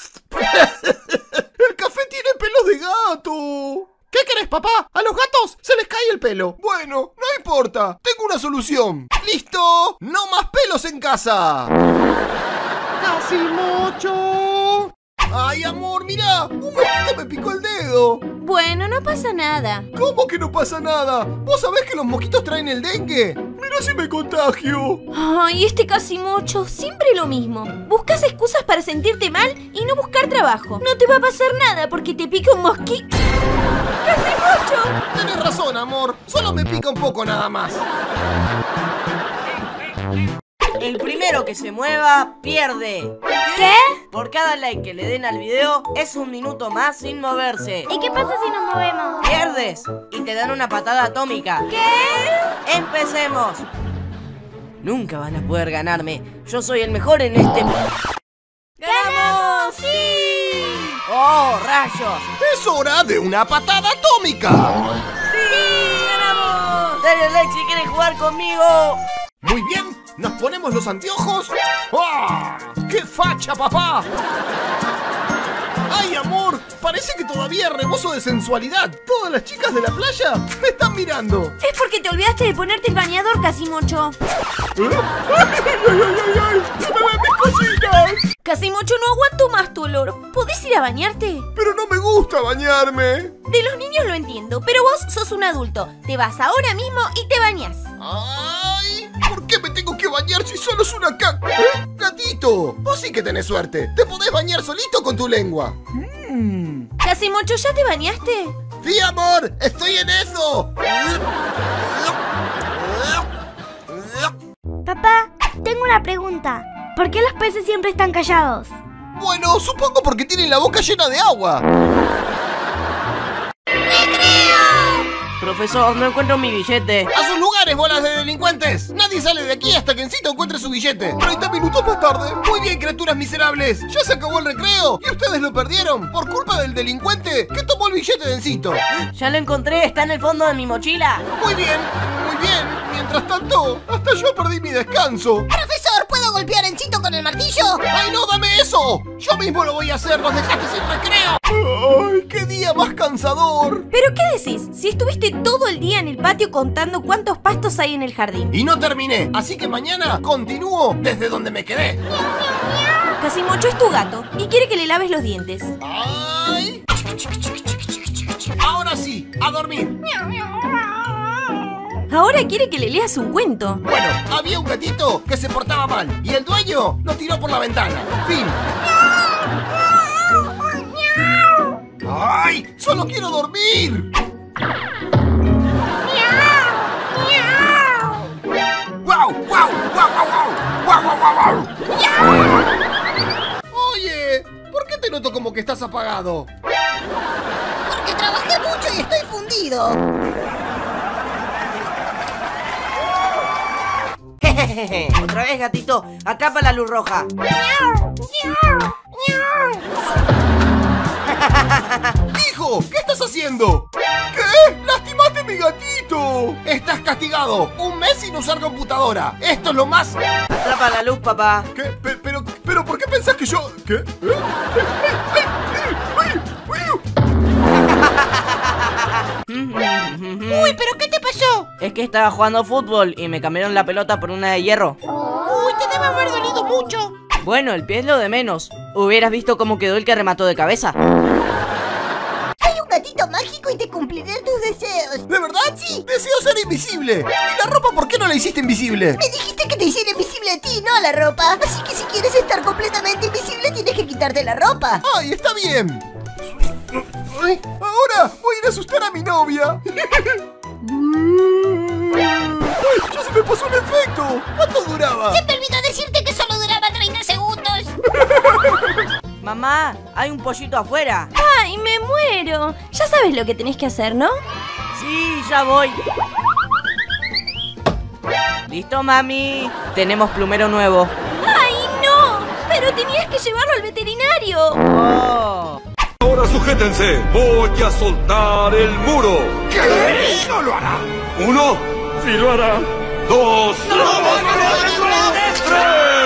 El café tiene pelos de gato. ¿Qué querés, papá? A los gatos se les cae el pelo. Bueno, no importa. Tengo una solución. ¡Listo! ¡No más pelos en casa! ¡Casi mucho! ¡Ay, amor, mira! ¡Un mosquito me picó el dedo! Bueno, no pasa nada. ¿Cómo que no pasa nada? ¿Vos sabés que los mosquitos traen el dengue? ¡Mira si me contagio! Ay, este Casimocho, siempre lo mismo. Buscas excusas para sentirte mal y no buscar trabajo. No te va a pasar nada porque te pica un mosquito. ¡Casimocho! Tenés razón, amor. Solo me pica un poco nada más. El primero que se mueva, pierde. ¿Qué? Por cada like que le den al video, es 1 minuto más sin moverse. ¿Y qué pasa si nos movemos? Pierdes y te dan una patada atómica. ¿Qué? ¡Empecemos! Nunca van a poder ganarme. Yo soy el mejor en este... ¡Ganamos! ¡Sí! ¡Oh! ¡Oh, rayos! ¡Es hora de una patada atómica! ¡Sí! ¡Ganamos! ¡Dale, Lexi, ¿quieres jugar conmigo? Muy bien, nos ponemos los anteojos. ¡Ah! ¡Qué facha, papá! ¡Ay, amor! Parece que todavía rebozo de sensualidad. Todas las chicas de la playa me están mirando. Es porque te olvidaste de ponerte el bañador, Casimocho. ¡Ay, ay! ¡No me ven mis cositas! Casimocho, no aguanto más tu olor. ¿Podés ir a bañarte? Pero no me gusta bañarme. De los niños lo entiendo, pero vos sos un adulto. Te vas ahora mismo y te bañás. ¡Ay! ¿Por qué me tengo que bañar si solo es una caca? ¿Eh? ¡Gatito! Vos sí que tenés suerte. Te podés bañar solito con tu lengua. Casimocho, ¿ya te bañaste? ¡Sí, amor! ¡Estoy en eso! Papá, tengo una pregunta. ¿Por qué los peces siempre están callados? Bueno, supongo porque tienen la boca llena de agua. Profesor, no encuentro mi billete. ¡A sus lugares, bolas de delincuentes! Nadie sale de aquí hasta que Encito encuentre su billete. 30 minutos más tarde. Muy bien, criaturas miserables. Ya se acabó el recreo y ustedes lo perdieron por culpa del delincuente que tomó el billete de Encito. Ya lo encontré, está en el fondo de mi mochila. Muy bien, muy bien. Mientras tanto, hasta yo perdí mi descanso. Profesor, ¿puedo golpear a Encito con el martillo? ¡Ay, no, dame eso! Yo mismo lo voy a hacer, nos dejaste sin recreo. ¡Ay, qué día más cansador! ¿Pero qué decís? Si estuviste todo el día en el patio contando cuántos pastos hay en el jardín. Y no terminé, así que mañana continúo desde donde me quedé. Casimocho es tu gato y quiere que le laves los dientes. ¡Ay! Ahora sí, a dormir. Ahora quiere que le leas un cuento. Bueno, había un gatito que se portaba mal y el dueño lo tiró por la ventana. Fin. ¡Ay! ¡Solo quiero dormir! ¡Guau! ¡Guau! ¡Guau! ¡Guau! ¡Guau! ¡Guau! Oye, ¿por qué te noto como que estás apagado? Porque trabajé mucho y estoy fundido. Otra vez, gatito, atrapa la luz roja. ¡Hijo! ¿Qué estás haciendo? ¿Qué? ¡Lastimaste a mi gatito! Estás castigado. 1 mes sin usar computadora. Esto es lo más... Atrapa la luz, papá. ¿Qué? Pero ¿por qué pensás que yo...? ¿Qué? Uy, ¿pero qué te pasó? Es que estaba jugando fútbol y me cambiaron la pelota por una de hierro. Uy, te debe haber dolido mucho. Bueno, el pie es lo de menos. Hubieras visto cómo quedó el que remató de cabeza. Soy un gatito mágico y te cumpliré tus deseos. ¿De verdad? Sí. Deseo ser invisible. ¿Y la ropa por qué no la hiciste invisible? Me dijiste que te hiciera invisible a ti, no a la ropa. Así que si quieres estar completamente invisible, tienes que quitarte la ropa. ¡Ay, está bien! Ay, ahora voy a ir a asustar a mi novia. ¡Ay, ya se me pasó un efecto! ¿Cuánto duraba? Se me olvidó decirte que solo duraba 30 segundos. Mamá, hay un pollito afuera. ¡Ay, me muero! Ya sabes lo que tenés que hacer, ¿no? Sí, ya voy. ¿Listo, mami? Tenemos plumero nuevo. ¡Ay, no! Pero tenías que llevarlo al veterinario. Oh. Ahora sujétense, voy a soltar el muro. ¿Qué? No lo hará. 1, Sí lo hará. 2, 3.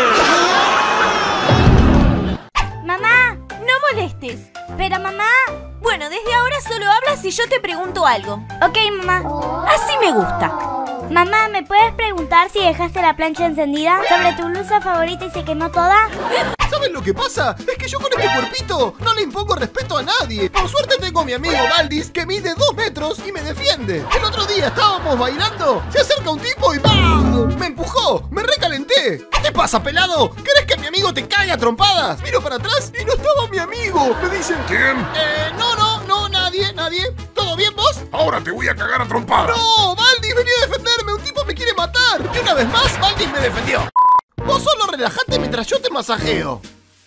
Mamá, No molestes. pero mamá... Bueno, desde ahora solo hablas si yo te pregunto algo. Ok, mamá. Así me gusta. Mamá, ¿me puedes preguntar si dejaste la plancha encendida sobre tu blusa favorita y se quemó toda? ¿Saben lo que pasa? Es que yo con este cuerpito no le impongo respeto a nadie. Por suerte tengo a mi amigo Valdis que mide 2 metros y me defiende. El otro día estábamos bailando, se acerca un tipo y ¡bam! Me empujó, me recalenté. ¿Qué te pasa, pelado? ¿Querés que mi amigo te caiga a trompadas? Miro para atrás y no estaba mi amigo. Me dicen... ¿Quién? No, nadie. ¿Todo bien vos? Ahora te voy a cagar a trompadas. ¡No! ¡Valdis venía a defenderme! ¡Un tipo me quiere matar! Y una vez más, Valdis me defendió. Vos solo relajate mientras yo te masajeo.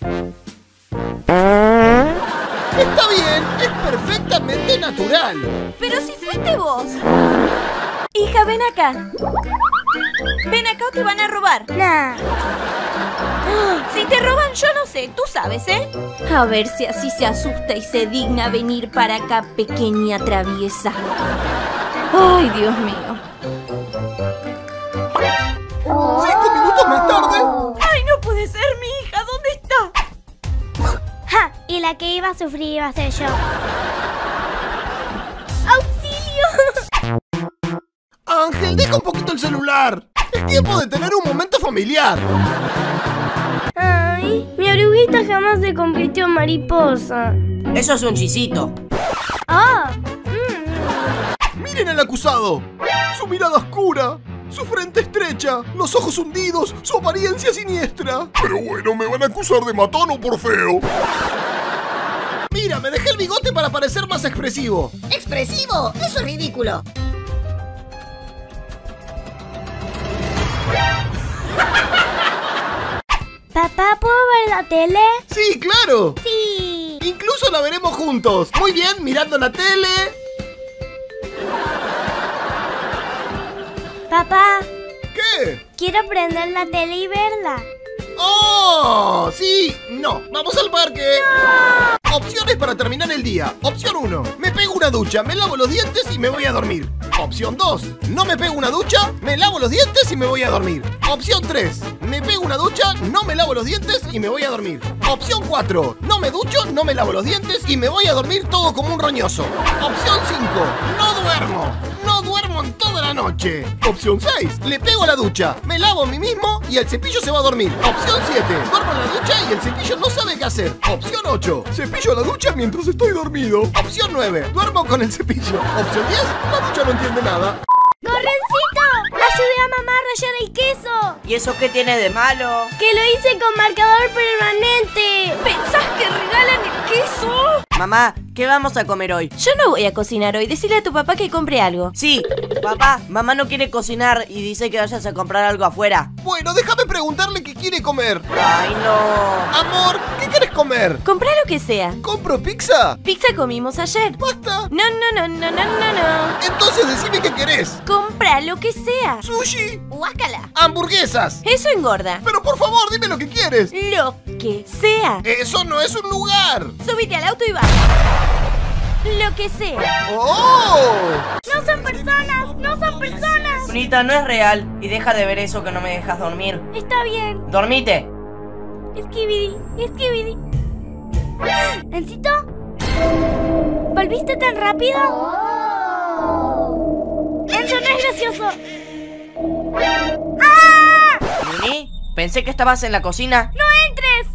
Está bien, es perfectamente natural. Pero si fuiste vos. Hija, ven acá. Ven acá o te van a robar. Nah. Si te roban, yo no sé, tú sabes, ¿eh? A ver si así se asusta y se digna venir para acá, pequeña traviesa. Ay, Dios mío. 5 minutos más tarde. Ay, no puede ser, mi hija, ¿dónde está? ¡Ja! Y la que iba a sufrir iba a ser yo. ¡Auxilio! Ángel, deja un poquito el celular. Es tiempo de tener un momento familiar. Ay, mi orejita jamás se convirtió en mariposa. Eso es un chisito. ¡Ah! Miren al acusado. Su mirada oscura, su frente estrecha, los ojos hundidos, su apariencia siniestra. Pero bueno, ¿me van a acusar de matón o por feo? Mira, me dejé el bigote para parecer más expresivo. ¿Expresivo? Eso es ridículo. ¿Papá, puedo ver la tele? Sí, claro. Sí. Incluso la veremos juntos. Muy bien, mirando la tele. Papá. ¿Qué? Quiero prender la tele y verla. ¡Oh! Sí, no, vamos al parque. ¡No! Opciones para terminar el día. Opción 1, me pego una ducha, me lavo los dientes y me voy a dormir. Opción 2, no me pego una ducha, me lavo los dientes y me voy a dormir. Opción 3, me pego una ducha, no me lavo los dientes y me voy a dormir. Opción 4, no me ducho, no me lavo los dientes y me voy a dormir todo como un roñoso. Opción 5, no duermo. No duermo en toda la noche. Opción 6, le pego a la ducha, me lavo a mí mismo y el cepillo se va a dormir. Opción 7, duermo en la ducha y el cepillo no sabe qué hacer. Opción 8, cepillo la ducha mientras estoy dormido. Opción 9, duermo con el cepillo. Opción 10, la ducha no entiende nada. ¡Correncito! ¡Ayudé a mamá a rallar el queso! ¿Y eso qué tiene de malo? ¡Que lo hice con marcador permanente! ¿Pensás que regalan el queso? Mamá, ¿qué vamos a comer hoy? Yo no voy a cocinar hoy, decile a tu papá que compre algo. Sí, papá, mamá no quiere cocinar y dice que vayas a comprar algo afuera. Bueno, déjame preguntarle qué quiere comer. Ay, no. Amor, ¿qué quieres comer? Comprá lo que sea. ¿Compro pizza? Pizza comimos ayer. ¿Pasta? No. Entonces decime qué querés. Comprá lo que sea. ¿Sushi? Guácala. ¿Hamburguesas? Eso engorda. Pero por favor, dime lo que quieres. Lo que sea. Eso no es un lugar. Súbite al auto y va. Lo que sea. ¡Oh! ¡No son personas! ¡No son personas! Brunita, no es real. Y deja de ver eso que no me dejas dormir. Está bien. Dormite. Skibidi. ¿Encito? ¿Volviste tan rápido? Eso no es gracioso. ¡Ah! ¿Mini? Pensé que estabas en la cocina. ¡No entres!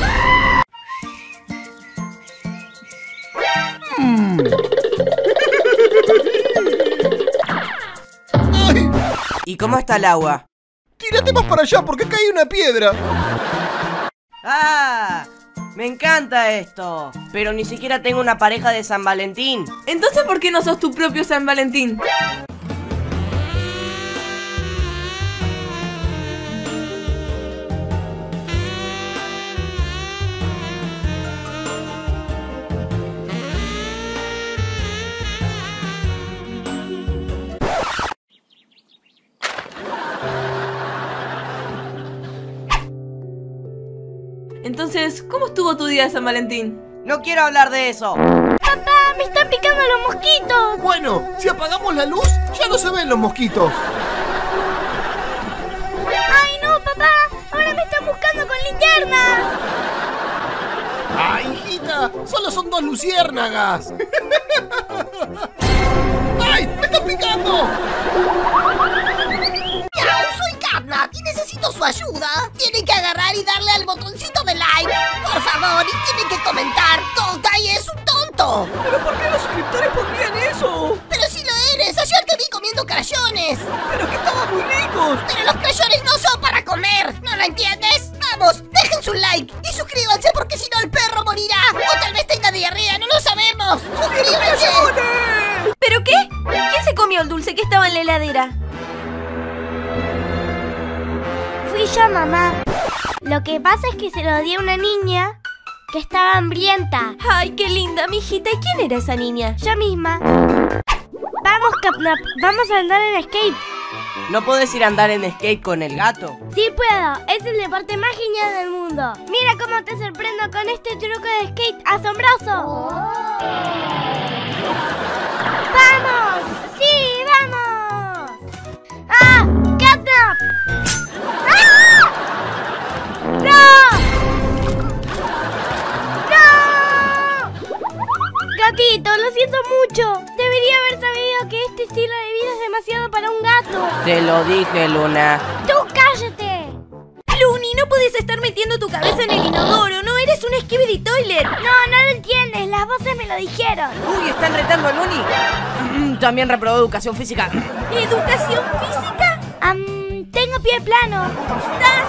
¡Ay! ¿Y cómo está el agua? Tírate más para allá porque cae una piedra. ¡Ah! Me encanta esto. Pero ni siquiera tengo una pareja de San Valentín. Entonces, ¿por qué no sos tu propio San Valentín? Entonces, ¿cómo estuvo tu día de San Valentín? No quiero hablar de eso. ¡Papá, me están picando los mosquitos! Bueno, si apagamos la luz, ya no se ven los mosquitos. ¡Ay, no, papá! ¡Ahora me están buscando con linterna! ¡Ay, hijita! ¡Solo son 2 luciérnagas! ¡Ay, me están picando! Soy Catnap y necesito su ayuda. Tienen que agarrar y darle al botoncito de like, por favor, y tienen que comentar. Tokai es un tonto. ¿Pero por qué los suscriptores pondrían eso? Pero si lo eres, ayer te vi comiendo crayones. Pero que estaban muy ricos. Pero los crayones no son para comer, ¿no lo entiendes? Vamos, dejen su like y suscríbanse porque si no el perro morirá. O tal vez tenga diarrea, no lo sabemos. ¡Suscríbanse! ¿Pero qué? ¿Quién se comió el dulce que estaba en la heladera? Fui yo, mamá. Lo que pasa es que se lo di a una niña que estaba hambrienta. ¡Ay, qué linda, mijita! ¿Y quién era esa niña? Yo misma. Vamos, Catnap, vamos a andar en skate. ¿No podés ir a andar en skate con el gato? Sí puedo, es el deporte más genial del mundo. Mira cómo te sorprendo con este truco de skate asombroso. ¡Vamos! ¡Sí, vamos! ¡Ah! ¡Catnap! ¡Ah! ¡No! ¡No! Gatito, lo siento mucho. Debería haber sabido que este estilo de vida es demasiado para un gato. Te lo dije, Luna. ¡Tú cállate! Luni, no puedes estar metiendo tu cabeza en el inodoro. No eres un skibidi toilet. No lo entiendes. Las voces me lo dijeron. Uy, están retando a Luni. También reprobó educación física. ¿Educación física? Tengo pie plano. Estás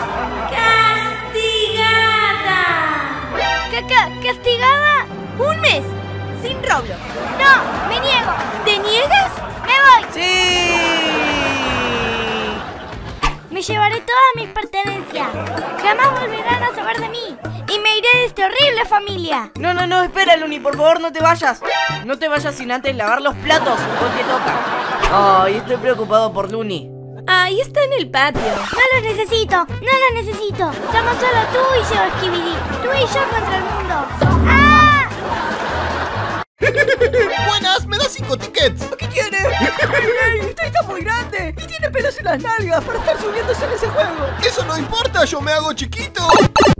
castigada. ¿Castigada? Un mes. Sin Roblox. No, me niego. ¿Te niegas? ¡Me voy! ¡Sí! Me llevaré todas mis pertenencias. Jamás volverán a saber de mí. Y me iré de esta horrible familia. No, espera, Luni, por favor, no te vayas. No te vayas sin antes lavar los platos. Hoy te toca. Ay, estoy preocupado por Luni. Ahí está en el patio. No lo necesito. Somos solo tú y yo, Skibidi. Tú y yo contra el mundo. ¡Ah! Buenas, ¿me das 5 tickets? ¿Qué tiene? Usted está muy grande y tiene pelos en las nalgas para estar subiéndose en ese juego. Eso no importa, yo me hago chiquito.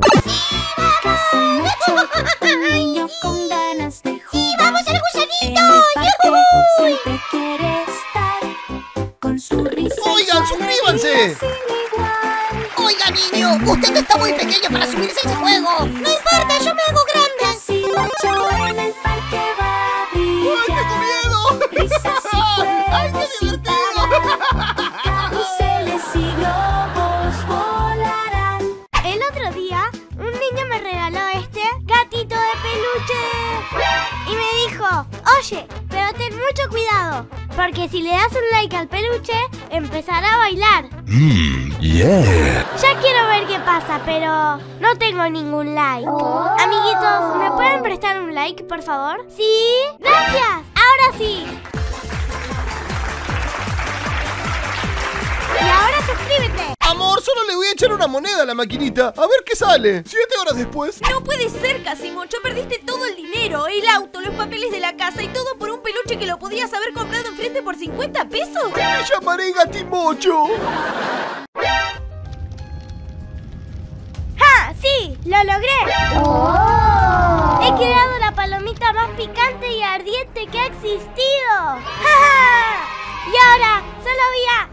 Niño con ganas de jugar. ¡Sí, vamos al gusanito! Siempre quiere estar con su risa. Oigan, suscríbanse. Oiga, niño, usted no está muy pequeño para subirse a ese juego. No importa, yo me hago grande. Si Nacho en el parque va a ¡Ay, tengo miedo! risas y ¡Ay, juegos qué y divertido! carruseles y globos volarán. El otro día, un niño me regaló este gatito de peluche. Y me dijo, oye, pero ten mucho cuidado, porque si le das un like al peluche, empezará a bailar. Ya quiero ver qué pasa, pero no tengo ningún like. Amiguitos, ¿me pueden prestar un like, por favor? ¿Sí? ¡Gracias! ¡Ahora sí! Y ahora suscríbete. Amor, solo le voy a echar una moneda a la maquinita. A ver qué sale. 7 horas después. No puede ser, Casimocho. Perdiste todo el dinero, el auto, los papeles de la casa y todo por un peluche que lo podías haber comprado enfrente por 50 pesos. Te llamaré Gatimocho. ¡Ja! ¡Sí! ¡Lo logré! He creado la palomita más picante y ardiente que ha existido. ¡Ja, ja! Y ahora solo había...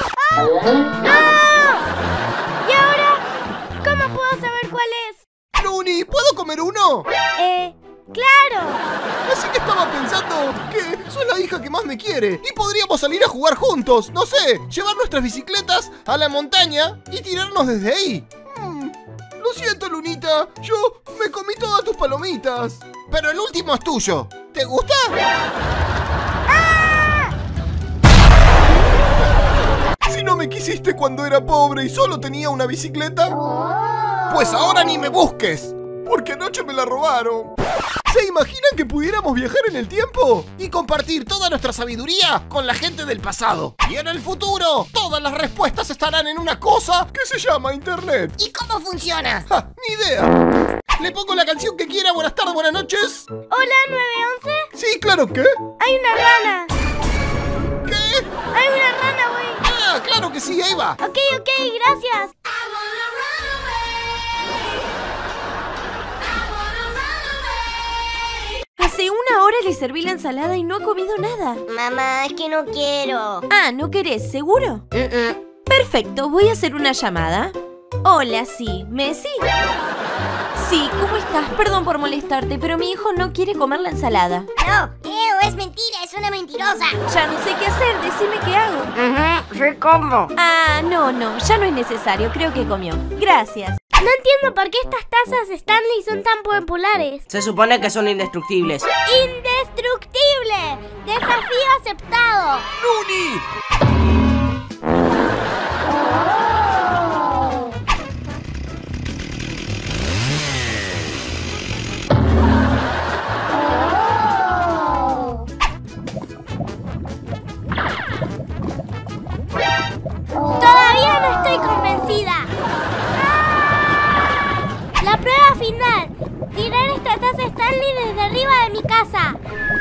¡No! ¿Y ahora? ¿Cómo puedo saber cuál es? Luni, ¿puedo comer uno? ¡Claro! Así que estaba pensando que soy la hija que más me quiere y podríamos salir a jugar juntos. No sé, llevar nuestras bicicletas a la montaña y tirarnos desde ahí. Lo siento, Lunita. Yo me comí todas tus palomitas. Pero el último es tuyo. ¿Te gusta? Si no me quisiste cuando era pobre y solo tenía una bicicleta, pues ahora ni me busques, porque anoche me la robaron. ¿Se imaginan que pudiéramos viajar en el tiempo y compartir toda nuestra sabiduría con la gente del pasado? Y en el futuro, todas las respuestas estarán en una cosa que se llama Internet. ¿Y cómo funciona? ¡Ja! Ni idea. ¿Le pongo la canción que quiera? Buenas tardes, buenas noches. ¿Hola, 911? Sí, claro que. Hay una rana. ¿Qué? Hay una rana, güey. Ah, claro que sí, ahí va. Ok, gracias. Hace una hora le serví la ensalada y no ha comido nada. Mamá, es que no quiero. Ah, ¿no querés? ¿Seguro? Perfecto, voy a hacer una llamada. Hola, sí. ¿Messi? Sí, ¿cómo estás? Perdón por molestarte, pero mi hijo no quiere comer la ensalada. No, es mentira, es una mentirosa. Ya no sé qué hacer, decime qué hago. Sí, ¿cómo? Ah, no, ya no es necesario, creo que comió. Gracias. No entiendo por qué estas tazas Stanley son tan populares. Se supone que son indestructibles. ¡Indestructible! ¡Desafío aceptado! ¡Luni! casa.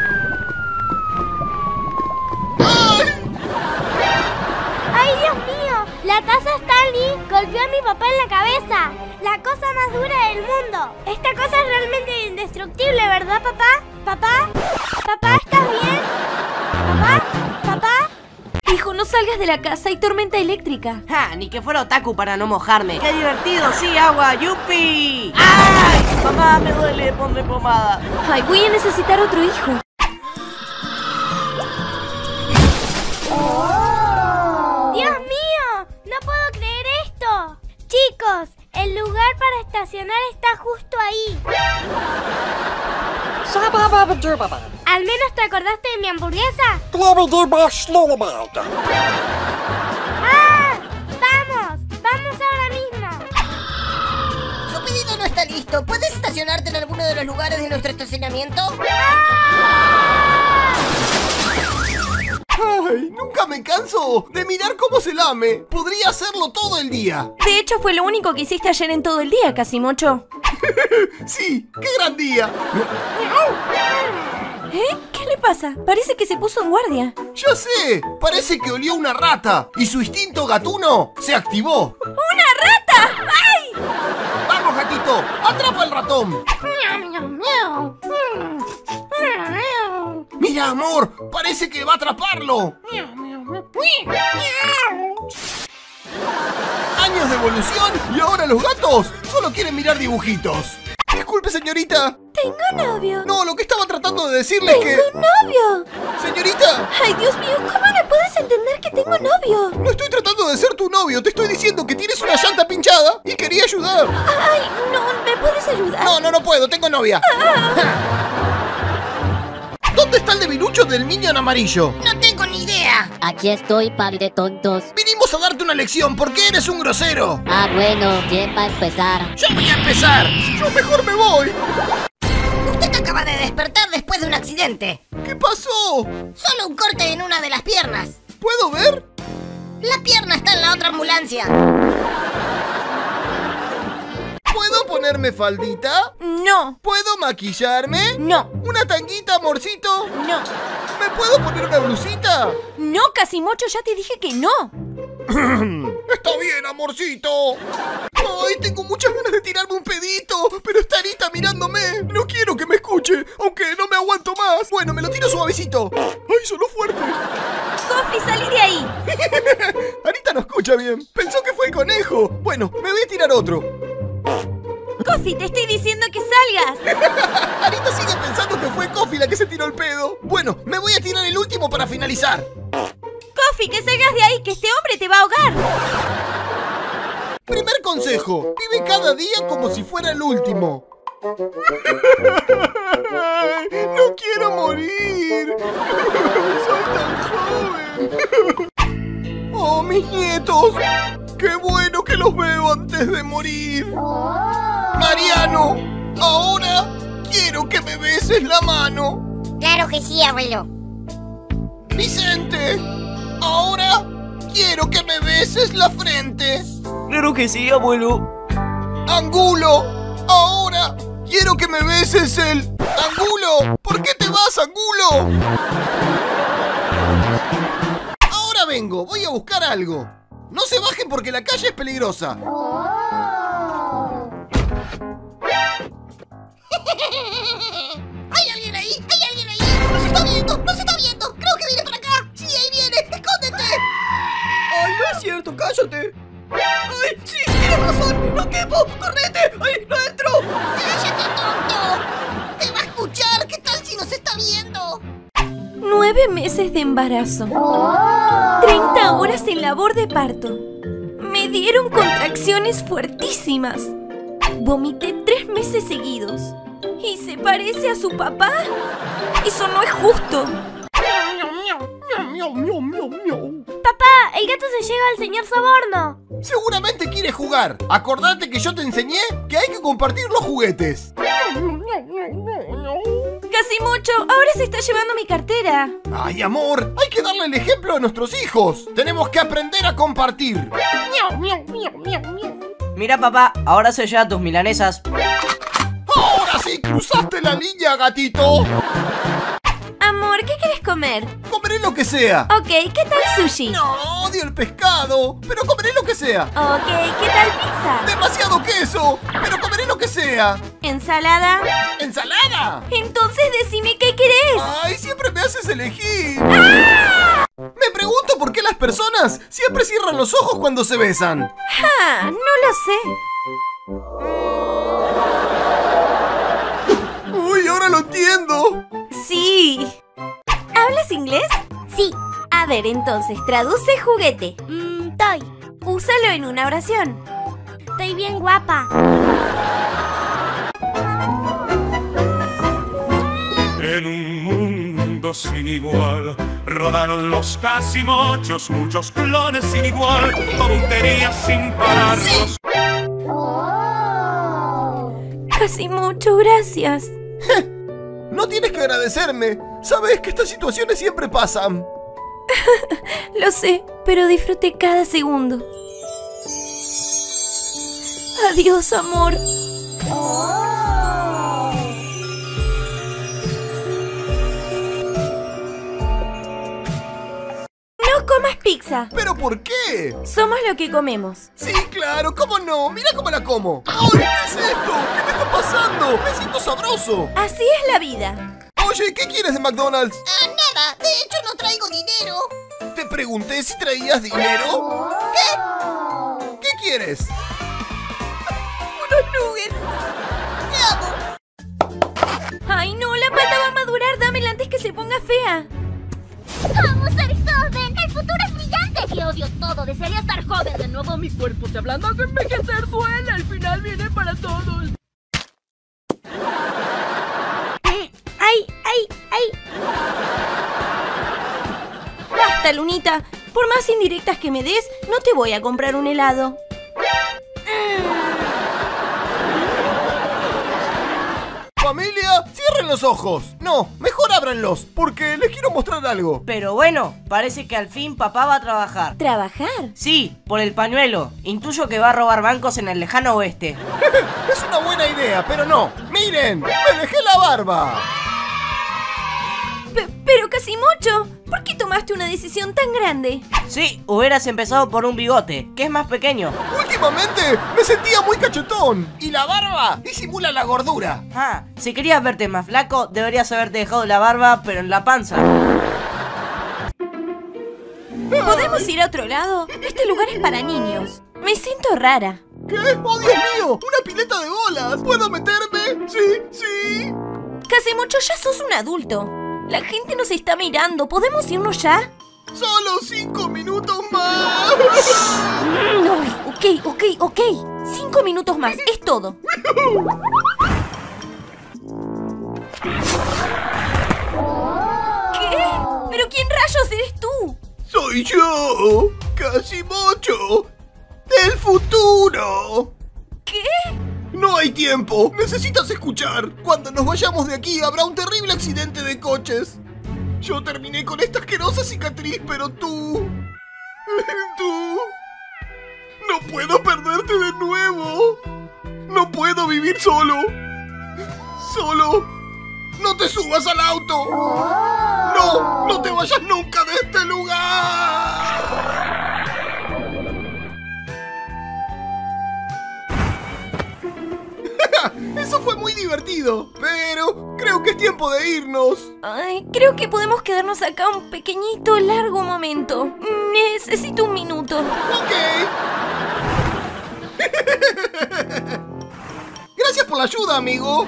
¡Ay, Dios mío! La taza Stanley golpeó a mi papá en la cabeza. La cosa más dura del mundo. Esta cosa es realmente indestructible, ¿verdad, papá? ¿Papá? ¿Papá, estás bien? ¿Papá? ¿Papá? Hijo, no salgas de la casa, hay tormenta eléctrica. ¡Ja! Ni que fuera otaku para no mojarme. ¡Qué divertido! ¡Sí, agua! ¡Yupi! ¡Ay! Mamá, me duele, ponme pomada. Ay, voy a necesitar otro hijo. ¡Dios mío! ¡No puedo creer esto! Chicos, el lugar para estacionar está justo ahí. ¿Al menos te acordaste de mi hamburguesa? ¡Ah! ¡Vamos! ¡Vamos ahora mismo! Su pedido no está listo. ¿Puedes estacionarte en alguno de los lugares de nuestro estacionamiento? ¡Ay! Nunca me canso de mirar cómo se lame. Podría hacerlo todo el día. De hecho, fue lo único que hiciste ayer en todo el día, Casimocho. Sí, qué gran día. ¿Eh? ¿Qué le pasa? Parece que se puso en guardia. Ya sé, parece que olió una rata y su instinto gatuno se activó. ¡Una rata! ¡Ay! ¡Vamos, gatito! ¡Atrapa el ratón! ¡Mira, amor! ¡Parece que va a atraparlo! Años de evolución y ahora los gatos solo quieren mirar dibujitos. Disculpe, señorita. Tengo novio. No, lo que estaba tratando de decirle es que... ¡Tengo novio! Señorita. Ay, Dios mío, ¿cómo no puedes entender que tengo novio? No estoy tratando de ser tu novio, te estoy diciendo que tienes una llanta pinchada y quería ayudar. Ay, no, ¿me puedes ayudar? No puedo, tengo novia. ¿Dónde está el debilucho del niño en amarillo? No tengo ni idea. Aquí estoy, par de tontos. Vinimos a darte una lección porque eres un grosero. Ah, bueno, ¿quién va a empezar? Yo voy a empezar. Yo mejor me voy. Usted acaba de despertar después de un accidente. ¿Qué pasó? Solo un corte en una de las piernas. ¿Puedo ver? La pierna está en la otra ambulancia. ¿Puedo ponerme faldita? No. ¿Puedo maquillarme? No. ¿Una tanguita, amorcito? No. ¿Me puedo poner una blusita? No, Casimocho, ya te dije que no. Está bien, amorcito. Ay, tengo muchas ganas de tirarme un pedito, pero está Anita mirándome. No quiero que me escuche, aunque no me aguanto más. Bueno, me lo tiro suavecito. Ay, sonó fuerte. Coffee, salí de ahí. Anita no escucha bien. Pensó que fue el conejo. Bueno, me voy a tirar otro. Coffee, te estoy diciendo que salgas. Anita sigue pensando que fue Coffee la que se tiró el pedo. Bueno, me voy a tirar el último para finalizar. Coffee, que salgas de ahí, que este hombre te va a ahogar. Primer consejo, vive cada día como si fuera el último. No quiero morir. Soy tan joven. Oh, mis nietos. ¡Qué bueno que los veo antes de morir! Mariano, ahora quiero que me beses la mano. Claro que sí, abuelo. Vicente, ahora quiero que me beses la frente. Claro que sí, abuelo. Angulo, ahora quiero que me beses el... ¡Angulo! ¿Por qué te vas, Angulo? Ahora vengo, voy a buscar algo. No se bajen porque la calle es peligrosa. ¡Hay alguien ahí! ¡Hay alguien ahí! ¡Nos está viendo! ¡Nos está viendo! ¡Creo que viene para acá! ¡Sí, ahí viene! ¡Escóndete! ¡Ay, no es cierto! ¡Cállate! ¡Ay, sí! ¡Tienes razón! ¡No quepo! ¡Correte! ¡Ay, no entro! ¡Cállate, tonto! ¡Te va a escuchar! ¿Qué tal si nos está viendo? 9 meses de embarazo. 30 horas en labor de parto. Me dieron contracciones fuertísimas. Vomité 3 meses seguidos. ¿Y se parece a su papá? Eso no es justo. Papá, el gato se lleva al señor Soborno. Seguramente quiere jugar. Acordate que yo te enseñé que hay que compartir los juguetes. Casimocho, ahora se está llevando mi cartera. Ay, amor, hay que darle el ejemplo a nuestros hijos. Tenemos que aprender a compartir. Mira, papá, ahora se lleva tus milanesas. ¡Ahora Casi cruzaste la línea, gatito. Amor, ¿qué quieres comer? Comeré lo que sea. Ok, ¿qué tal sushi? No, odio el pescado, pero comeré lo que sea. Ok, ¿qué tal pizza? Demasiado queso, pero comeré lo que sea. ¿Ensalada? ¿Ensalada? Entonces decime qué querés. Ay, siempre me haces elegir. ¡Ah! Me pregunto por qué las personas siempre cierran los ojos cuando se besan. Ah, no lo sé. Uy, ahora lo entiendo. Sí. ¿Hablas inglés? Sí. A ver, entonces, traduce juguete. Estoy. Úsalo en una oración. Estoy bien guapa. En un mundo sin igual, rodaron los Casimochos, muchos clones sin igual, tonterías sin pararlos. Casimocho, gracias. No tienes que agradecerme. Sabes que estas situaciones siempre pasan. Lo sé, pero disfruté cada segundo. Adiós, amor. No comas pizza. ¿Pero por qué? Somos lo que comemos. Sí, claro, ¿cómo no? Mira cómo la como. ¡Ay, qué es esto! ¿Qué me está pasando? Me siento sabroso. Así es la vida. Oye, ¿qué quieres de McDonald's? Nada, de hecho no traigo dinero. Te pregunté si traías dinero. ¿Qué? ¿Qué quieres? Unos nuggets. Te amo. Ay, no, la palta va a madurar. Dámela antes que se ponga fea. ¡Vamos, Aristóteles! ¡El futuro es brillante! ¡Que odio todo! Desearía estar joven de nuevo. Mi cuerpo se ablanda, que envejecer duele. Al final viene para todos. ¡Ay, ay, ay! Basta, Lunita. Por más indirectas que me des, no te voy a comprar un helado. Familia, cierren los ojos. No, mejor ábranlos, porque les quiero mostrar algo. Pero bueno, parece que al fin papá va a trabajar. ¿Trabajar? Sí, por el pañuelo. Intuyo que va a robar bancos en el lejano oeste. Es una buena idea, pero no. ¡Miren! ¡Me dejé la barba! Pero Casimocho, ¿por qué tomaste una decisión tan grande? Sí, hubieras empezado por un bigote, que es más pequeño. Últimamente me sentía muy cachetón. Y la barba disimula la gordura. Ah, si querías verte más flaco, deberías haberte dejado la barba, pero en la panza. ¿Podemos ir a otro lado? Este lugar es para niños. Me siento rara. ¿Qué? ¡Oh, Dios mío! ¡Una pileta de bolas! ¿Puedo meterme? Sí, sí. Casimocho, ya sos un adulto. La gente nos está mirando. ¿Podemos irnos ya? ¡Solo 5 minutos más! Ok. 5 minutos más, es todo. ¿Qué? ¿Pero quién rayos eres tú? ¡Soy yo! ¡Casimocho! ¡Del futuro! ¿Qué? ¡No hay tiempo! ¡Necesitas escuchar! Cuando nos vayamos de aquí habrá un terrible accidente de coches. Yo terminé con esta asquerosa cicatriz, pero tú... ¡Tú! ¡No puedo perderte de nuevo! ¡No puedo vivir solo! ¡Solo! ¡No te subas al auto! ¡No! ¡No te vayas nunca de este lugar! Eso fue muy divertido, pero creo que es tiempo de irnos. Ay, creo que podemos quedarnos acá un pequeñito, largo momento. Necesito un minuto. Ok. Gracias por la ayuda, amigo.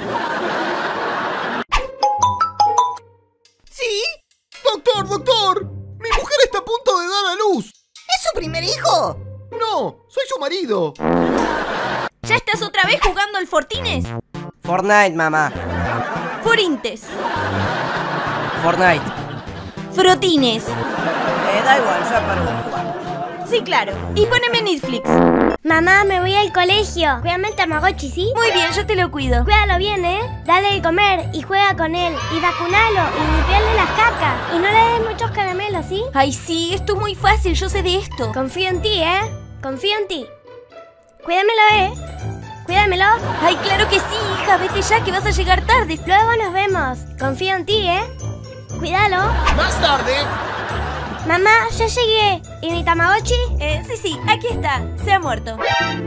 ¿Sí? Doctor, mi mujer está a punto de dar a luz. ¿Es su primer hijo? No, soy su marido. ¿Ya estás otra vez jugando al Fortines? Fortnite, mamá. Forintes. Fortnite. Frotines. Da igual, ya paro de jugar. Sí, claro. Y poneme Netflix. Mamá, me voy al colegio. Cuídame el Tamagotchi, ¿sí? Muy bien, yo te lo cuido. Cuídalo bien, ¿eh? Dale de comer y juega con él. Y vacunalo y limpiarle las cacas. Y no le des muchos caramelos, ¿sí? Ay, sí, esto es muy fácil, yo sé de esto. Confío en ti, ¿eh? Confío en ti. Cuídamelo, ¿eh? Cuídamelo. Ay, claro que sí, hija. Vete ya que vas a llegar tarde. Luego nos vemos. Confío en ti, ¿eh? Cuídalo. Más tarde. Mamá, ya llegué. ¿Y mi Tamagotchi? Sí, aquí está. Se ha muerto.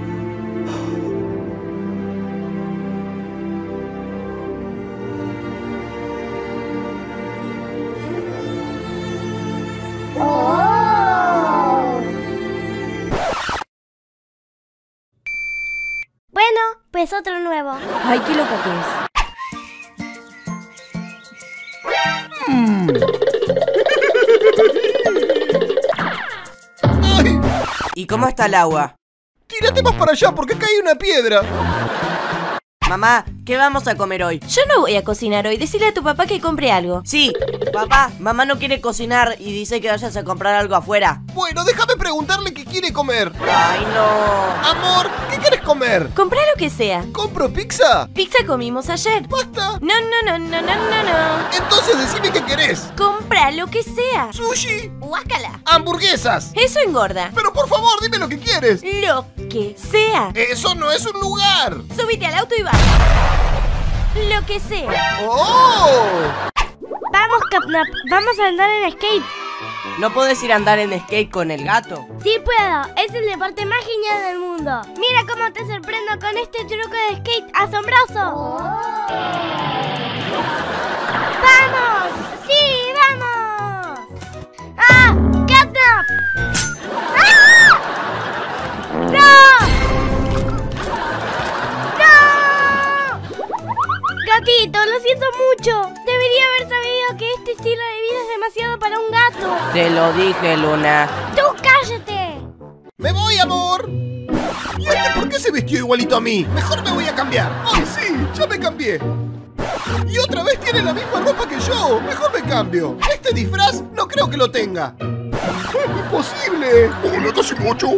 Bueno, pues otro nuevo. Ay, qué loca que es. ¿Y cómo está el agua? Tírate más para allá porque acá hay una piedra. Mamá, ¿qué vamos a comer hoy? Yo no voy a cocinar hoy. Decile a tu papá que compre algo. Sí, papá, mamá no quiere cocinar y dice que vayas a comprar algo afuera. Bueno, déjame preguntarle qué quiere comer. Ay, no. Amor, ¿qué quieres comer? Comprá lo que sea. ¿Compro pizza? Pizza comimos ayer. ¿Basta? No. Entonces decime qué querés. Comprá lo que sea. ¿Sushi? Guácala. ¿Hamburguesas? Eso engorda. Pero por favor, dime lo que quieres. Lo que sea. Eso no es un lugar. Subite al auto y va. Lo que sea. ¡Oh! Vamos, Catnap. Vamos a andar en skate. ¿No podés ir a andar en skate con el gato? Sí puedo. Es el deporte más genial del mundo. Mira cómo te sorprendo con este truco de skate asombroso. ¡Vamos! ¡Sí, vamos! ¡Ah! ¡Catnap! ¡Ah! ¡No! Gatito, lo siento mucho. Debería haber sabido que este estilo de vida es demasiado para un gato. Te lo dije, Luna. ¡Tú cállate! ¡Me voy, amor! ¿Y este por qué se vistió igualito a mí? Mejor me voy a cambiar. ¡Ay, sí! ¡Ya me cambié! Y otra vez tiene la misma ropa que yo. Mejor me cambio. Este disfraz no creo que lo tenga. ¡Imposible! ¡Hola, Casimocho!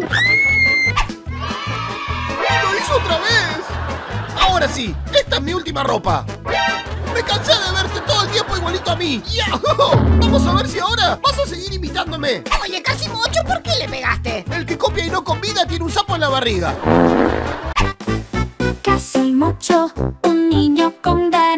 ¡Lo hizo otra vez! Ahora sí, esta es mi última ropa. Me cansé de verte todo el tiempo igualito a mí. ¡Yahoo! Vamos a ver si ahora vas a seguir imitándome. Oye, Casimocho, ¿por qué le pegaste? El que copia y no convida tiene un sapo en la barriga. Casimocho, un niño con